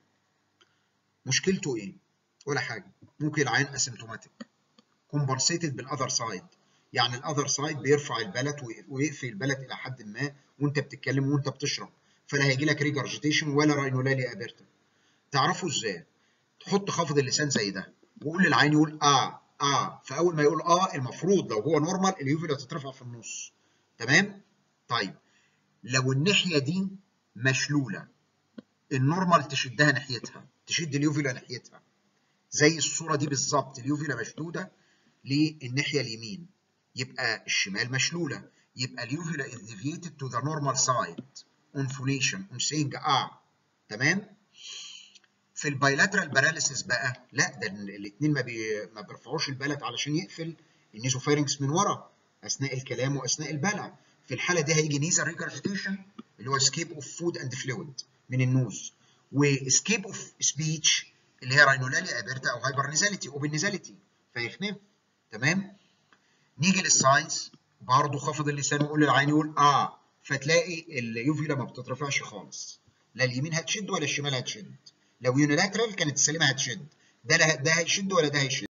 [SPEAKER 1] مشكلته ايه؟ ولا حاجه، ممكن العين اسيمتوماتيك كومبنسيتد بالاذر سايد، يعني الاذر سايد بيرفع البلد ويقفل البلد الى حد ما وانت بتتكلم وانت بتشرب، فلا هيجي لك ريجرجيتيشن ولا راينولاليا ابيرتا. تعرفوا ازاي؟ تحط خافض اللسان زي ده وقول للعين يقول اه اه، فاول ما يقول اه المفروض لو هو نورمال اليوفيلا تترفع في النص. تمام؟ طيب لو الناحيه دي مشلوله النورمال تشدها ناحيتها، تشد اليوفيلا ناحيتها زي الصوره دي بالظبط، اليوفيلا مشدوده للناحيه اليمين، يبقى الشمال مشلوله، يبقى اليوفيلا is deviated to the normal side on phonation on saying اه. تمام؟ في البايلاترال باراليسيس بقى لا، ده الاثنين ما, بي... ما بيرفعوش البلد علشان يقفل النيزوفارنكس من ورا اثناء الكلام واثناء البلع. في الحاله دي هيجي نيزال ريجرجيتيشن اللي هو اسكيب اوف فود اند فلويد من النوز، واسكيب اوف سبيتش اللي هي راينولاليا ابيرتا او هايبر نيزاليتي اوبن نيزاليتي فيخنف. تمام؟ نيجي للساينس برضه خافض اللسان ويقول للعين يقول اه، فتلاقي اليوفيلا ما بتترفعش خالص، لا اليمين هتشد ولا الشمال هتشد. لو يونيلاترال كانت السليمه هتشد، ده لا ده هيشد ولا ده هيشد.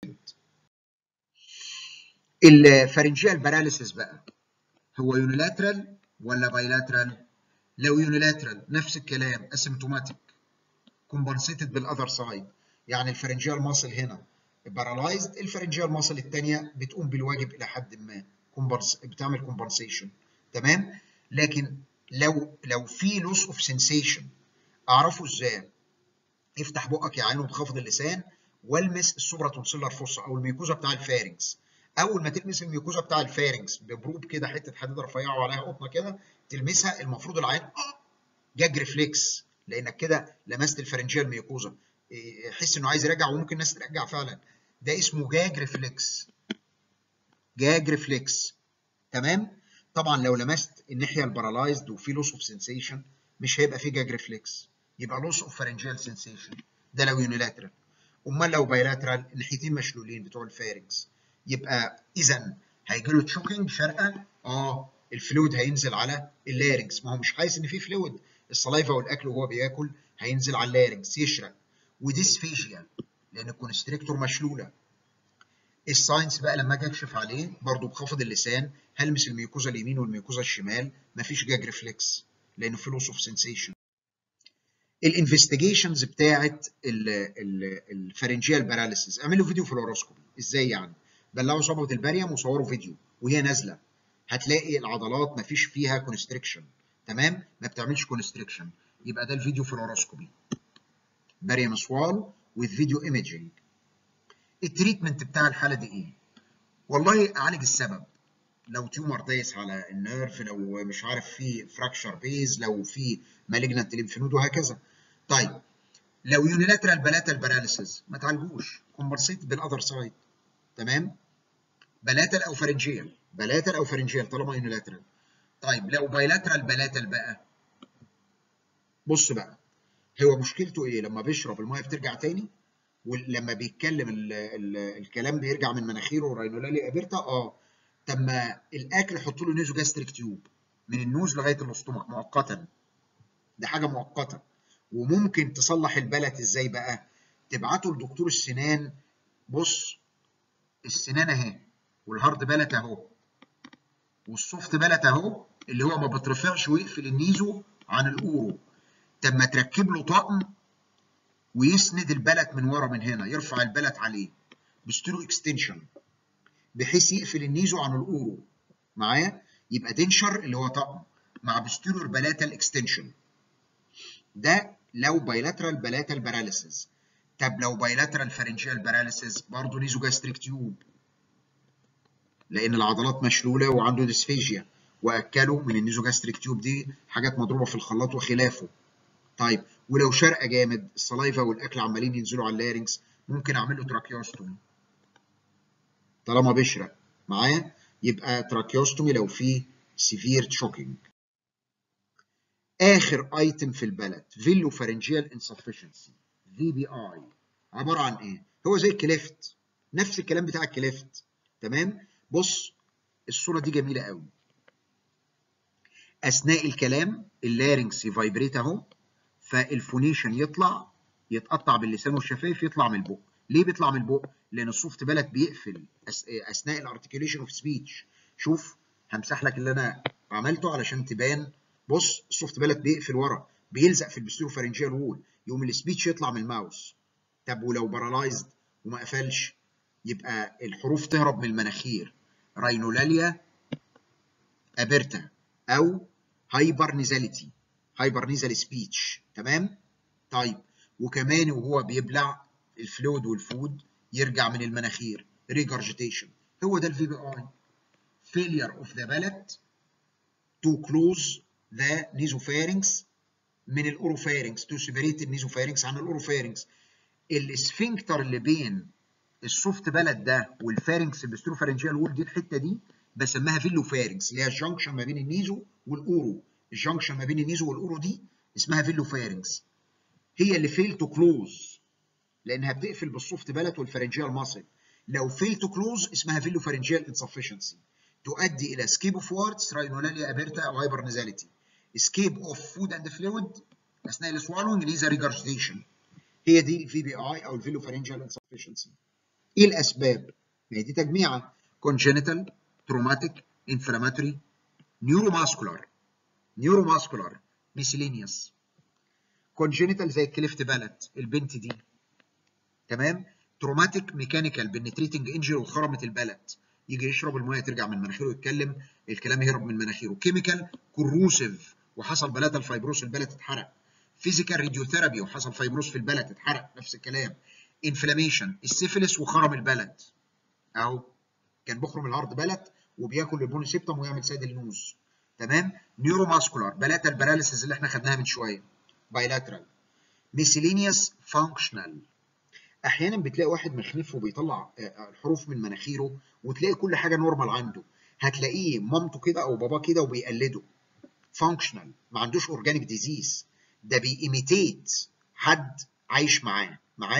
[SPEAKER 1] الفارنجيال باراليسيس بقى هو يونيلاترال ولا بايلاترال؟ لو يونيلاترال نفس الكلام اسيمتوماتيك كومبنسيتد بالاذر سايد، يعني الفارنجيال ماسل هنا بارالايزد، الفارنجيال ماسل الثانيه بتقوم بالواجب الى حد ما، كومبنس بتعمل كومبنسيشن. تمام؟ لكن لو لو في لوس اوف سنسيشن اعرفه ازاي؟ افتح بقك يا عينه بخفض اللسان والمس السوبرا تونسيلر فوسا او الميكوزا بتاع الفارنكس. اول ما تلمس الميكوزا بتاع الفارنكس ببروب كده، حته حديده رفيعه وعليها قطنه كده تلمسها، المفروض العين اه جاج ريفلكس لانك كده لمست الفارنجيال ميكوزا، يحس انه عايز يرجع وممكن الناس ترجع فعلا، ده اسمه جاج ريفلكس، جاج ريفلكس. تمام؟ طبعا لو لمست الناحيه البارالايزد وفي لوس اوف سنسيشن مش هيبقى في جاج ريفلكس، يبقى لوس اوف فارنجيال سنسيشن، ده لو يونيلاترال. امال لو بايلاترال الناحيتين مشلولين بتوع الفارنكس، يبقى اذا هيجي له تشوكينج شرقه، اه الفلويد هينزل على اللارنكس، ما هو مش حاسس ان في فلويد، السلايفا والاكل وهو بياكل هينزل على اللارنكس يشرق، وديسفيجيا لان الكونستريكتور مشلوله. الساينس بقى لما اجي اكشف عليه برضه بخفض اللسان هلمس الميوكوزا اليمين والميوكوزا الشمال، مفيش جاج ريفلكس لانه في لوس اوف سنسيشن. الانفستيجيشنز بتاعت الفارنجيال باراليسيس، اعملوا فيديو فلوروسكوبي. ازاي يعني؟ بلعوا صبغه الباريوم وصوروا فيديو وهي نازله، هتلاقي العضلات مفيش فيها كونستريكشن، تمام؟ ما بتعملش كونستريكشن، يبقى ده الفيديو فلوروسكوبي. باريوم سوال وذ فيديو ايميجينج. التريتمنت بتاع الحاله دي ايه؟ والله اعالج السبب، لو تيومر دايس على النيرف، لو مش عارف في فراكشر بيز، لو في مالجنت ليمف نود وهكذا. طيب لو يونيلاترال بلاتال باراليسيس ما تعالجوش، كومبنسيت بالاذر سايد، تمام؟ بلاتال او فرنجيال، بلاتال او فرنجيال طالما يونيلاترال. طيب لو بايلاترال بلاتال بقى، بص بقى هو مشكلته ايه؟ لما بيشرب الميه بترجع تاني، ولما بيتكلم ال ال الكلام بيرجع من مناخيره راينولالي ابيرتا. اه طب ما الاكل حط له نيزو جاستريك تيوب من النوز لغايه الاستومك مؤقتا، ده حاجه مؤقته. وممكن تصلح البلت ازاي بقى؟ تبعته لدكتور السنان. بص السنان اهي، والهارد بلت اهو، والسوفت بلت اهو، اللي هو ما بترفعش ويقفل النيزو عن الاورو. طب ما تركب له طقم ويسند البلت من ورا من هنا، يرفع البلت عليه بستيرو اكستنشن بحيث يقفل النيزو عن الاورو معايا، يبقى دنشر اللي هو طقم مع بستيرور بلاتال اكستنشن. ده لو بايلاترال بلاتال باراليسيس. طب لو بايلاترال فارنجيال باراليسيس برضه نيزو جاستريك تيوب، لان العضلات مشلوله وعنده ديسفيجيا، واكلوا من النيزو جاستريك تيوب دي حاجات مضروبه في الخلاط وخلافه. طيب ولو شرقه جامد، السلايفا والاكل عمالين ينزلوا على اللارنكس، ممكن اعمل له تراكيوستومي طالما بيشرق معايا، يبقى تراكيوستومي لو في سيفير تشوكينج. اخر ايتم في البلد فيلو فارنجيال انسفشنسي، في بي اي، عباره عن ايه؟ هو زي الكليفت، نفس الكلام بتاع الكليفت، تمام؟ بص الصوره دي جميله قوي. اثناء الكلام اللارنكس يفايبريت اهو، فالفونيشن يطلع، يتقطع باللسان والشفايف، يطلع من البق. ليه بيطلع من البق؟ لان السوفت بلد بيقفل اثناء الارتكيوليشن اوف سبيتش. شوف همسح لك اللي انا عملته علشان تبان. بص السوفت بلد بيقفل ورا، بيلزق في البستيروفارنجيال وول، يقوم السبيتش يطلع من الماوس. طب ولو بارالايزد وما قفلش، يبقى الحروف تهرب من المناخير، راينولاليا ابيرتا او هايبر نيزاليتي، هايبر نيزال سبيتش، تمام؟ طيب وكمان وهو بيبلع الفلويد والفود يرجع من المناخير، ريجرجيتيشن. هو ده الفي بي اي، failure of the palate to close the nasopharynx من الاوروفارynx، to separate النيزوفارynx عن الاوروفارynx. الاسفنكتر اللي بين السوفت بلد ده والفارنكس البستروفارنجيال وول دي، الحته دي بسميها فيلو فارنكس، اللي هي الجنكشن ما بين النيزو والاورو. الجنكشن ما بين النيزو والاورو دي اسمها فيلو فارنكس، هي اللي فيل تو كلوز لانها بتقفل بالسوفت بلد والفارنجيال ماسل. لو فيل تو كلوز اسمها فيلو فارنجيال انسفشنسي، تؤدي الى سكيب اوف ووردز، راينولاليا ابيرتا او هايبر نيزاليتي. سكيب اوف فود اند فلويد اثناء السوالونج ليزا ريجرجيتيشن. هي دي الفي بي اي او الفيلو فارنجيال انسفشنسي. ايه الاسباب؟ ما هي دي تجميعه: congenital, traumatic, inflammatory, neuromuscular, neuromuscular, miscellaneous. congenital زي الكليفت بالت البنت دي، تمام؟ traumatic mechanical penetrating injury وخرمت البلت، يجي يشرب الميه ترجع من مناخيره، يتكلم الكلام يهرب من مناخيره. chemical corrosive وحصل بلاتال فايبروس البلت اتحرق. physical radiotherapy وحصل فايبروس في البلت اتحرق، نفس الكلام. inflammation السيفلس وخرم البلت اهو، كان بيخرم الهارد بلت وبياكل البوني سيبتم ويعمل سيد النوز، تمام؟ نيورو ماسكولار بلاتال باراليسيس اللي احنا خدناها من شويه، بايلاترال. ميسيلينيوس فانكشنال، احيانا بتلاقي واحد مخنف وبيطلع الحروف من مناخيره وتلاقي كل حاجه نورمال عنده، هتلاقيه مامته كده او باباه كده وبيقلده. فانكشنال ما عندوش اورجانيك ديزيز، ده بييميتيت حد عايش معاه معاه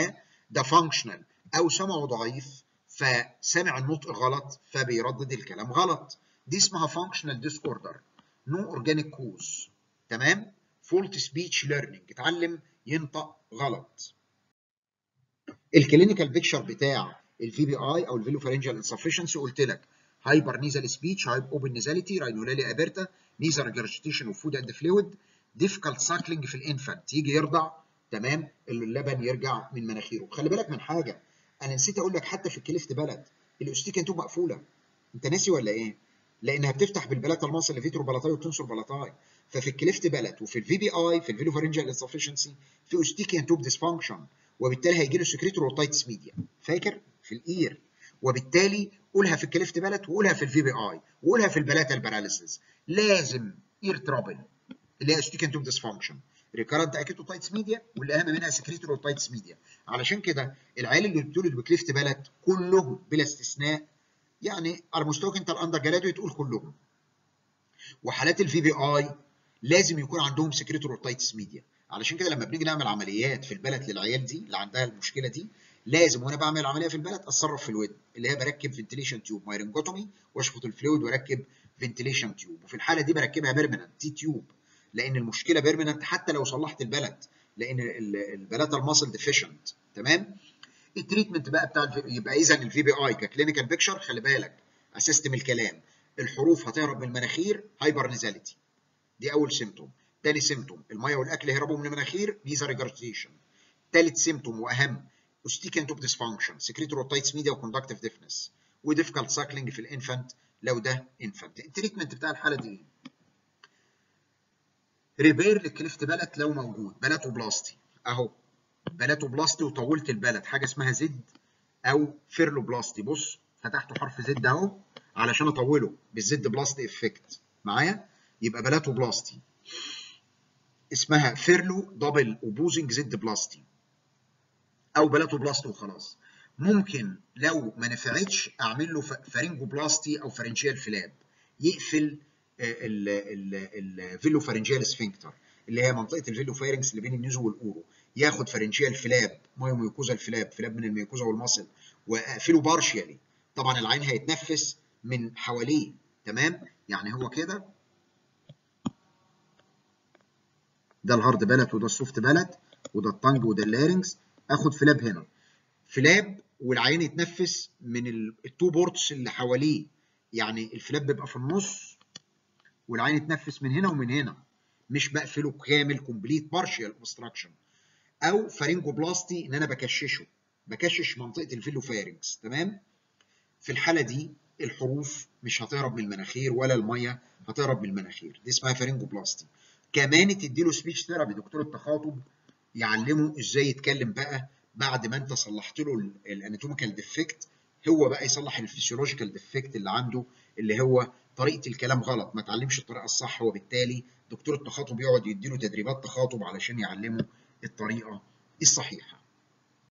[SPEAKER 1] ده فانكشنال او سمعه ضعيف فسمع النطق غلط فبيردد الكلام غلط. دي اسمها فانكشنال ديس اوردر، نو اورجانيك كوز. تمام؟ فولت سبيتش ليرنينج، اتعلم ينطق غلط. الكلينيكال بيكتشر بتاع الفي بي اي او الفيلوفارنجال انسفشنسي قلت لك هايبر نيزال سبيتش، هايب اوبن نيزاليتي، راينولالي ابيرتا، نيزال ريجرجيتيشن اوف فود اند فلويد، ديفيكالت ساكلينج في الانفانت، يجي يرضع تمام اللبن يرجع من مناخيره. خلي بالك من حاجه، انا نسيت اقول لك حتى في الكليفت بلد الاوستيكان توب مقفوله، انت ناسي ولا ايه؟ لانها بتفتح بالبلاتا الماس اللي فيترو بلاتاي وتنصر بلاتاي. ففي الكليفت بلد وفي الفي بي اي في الفيلوفارنجال انسفشنسي في اوستيكان توب ديسفانكشن، وبالتالي هيجي له سكريتور اوتايتس ميديا، فاكر؟ في الاير. وبالتالي قولها في الكليفت بلد وقولها في الفي بي اي وقولها في البلاتا الباراليسيس، لازم اير ترابل اللي هي اوستيكان توب ديسفانكشن، ريكارنت اكيتوتايتس ميديا، واللي اهم منها سكريتور اوتايتس ميديا. علشان كده العيال اللي بتولد بكليفت بلد كلهم بلا استثناء، يعني على مستواك انت الاندر جرادويت تقول كلهم. وحالات الفي بي اي لازم يكون عندهم سكريتور اوتايتس ميديا. علشان كده لما بنيجي نعمل عمليات في البلد للعيال دي اللي عندها المشكله دي، لازم وانا بعمل عمليه في البلد اتصرف في الودن، اللي هي بركب فنتيليشن تيوب مايرنجوتومي واشفط الفلويد واركب فنتيليشن تيوب، وفي الحاله دي بركبها بيرمننت تي تيوب، لان المشكله بيرمننت حتى لو صلحت البلد، لان البلاتا الماسل ديفيشنت. تمام؟ التريتمنت بقى بتاع الفي... يبقى اذا الفي بي اي ككلينيكال بيكشر، خلي بالك اسستم الكلام، الحروف هتهرب من المناخير، هايبر نيزاليتي، دي اول سيمتوم. تاني سيمتوم الميه والاكل يهربوا من المناخير، نيزا ريجرجيتيشن. تالت سيمتوم واهم اوستيكان توب ديسفانكشن، سكريتور اوتايتس ميديا وكوندكتيف ديفنس، وديفيكالت ساكلينج في الانفانت لو ده انفانت. التريتمنت بتاع الحاله دي ريبير للكليفت بلت لو موجود، بلاتوبلاستي اهو، بلاتوبلاستي وطولت البلد، حاجه اسمها زد او فيرلوبلاستي. بص فتحته حرف زد اهو علشان اطوله بالزد بلاستي افكت معايا، يبقى بلاتوبلاستي اسمها فيرلو دبل اوبوزنج زد بلاستي او بلاتوبلاستي وخلاص. ممكن لو ما نفعتش اعمل له فارنجوبلاستي او فارنجيال فلاب، يقفل الفيلو فارنجيال سفنكتر اللي هي منطقه الفيلو فارنكس اللي بين النيزو والاورو، ياخد فارنجيال فلاب مايو ميوكوزال فلاب، فلاب من الميوكوزا والمصل، واقفله بارشيالي. طبعا العين هيتنفس من حواليه، تمام؟ يعني هو كده، ده الهارد بالت وده السوفت بالت وده الطنج وده اللارنجز، اخد فلاب هنا، فلاب والعين يتنفس من التو بورتس اللي حواليه، يعني الفلاب بيبقى في النص والعين يتنفس من هنا ومن هنا، مش بقفله كامل كومبليت بارشال اوبستراكشن. او فارنجوبلاستي ان انا بكششه، بكشش منطقه الفيلو فارنكس، تمام؟ في الحاله دي الحروف مش هتهرب من المناخير ولا الميه هتهرب من المناخير، دي اسمها فارنجوبلاستي. كمان تديله سبيتش ثيرابي، دكتور التخاطب يعلمه ازاي يتكلم بقى بعد ما انت صلحت له الاناتوميكال ديفكت، هو بقى يصلح الفسيولوجيكال ديفكت اللي عنده، اللي هو طريقه الكلام غلط، ما اتعلمش الطريقه الصح، وبالتالي دكتور التخاطب يقعد يديله تدريبات تخاطب علشان يعلمه الطريقه الصحيحه.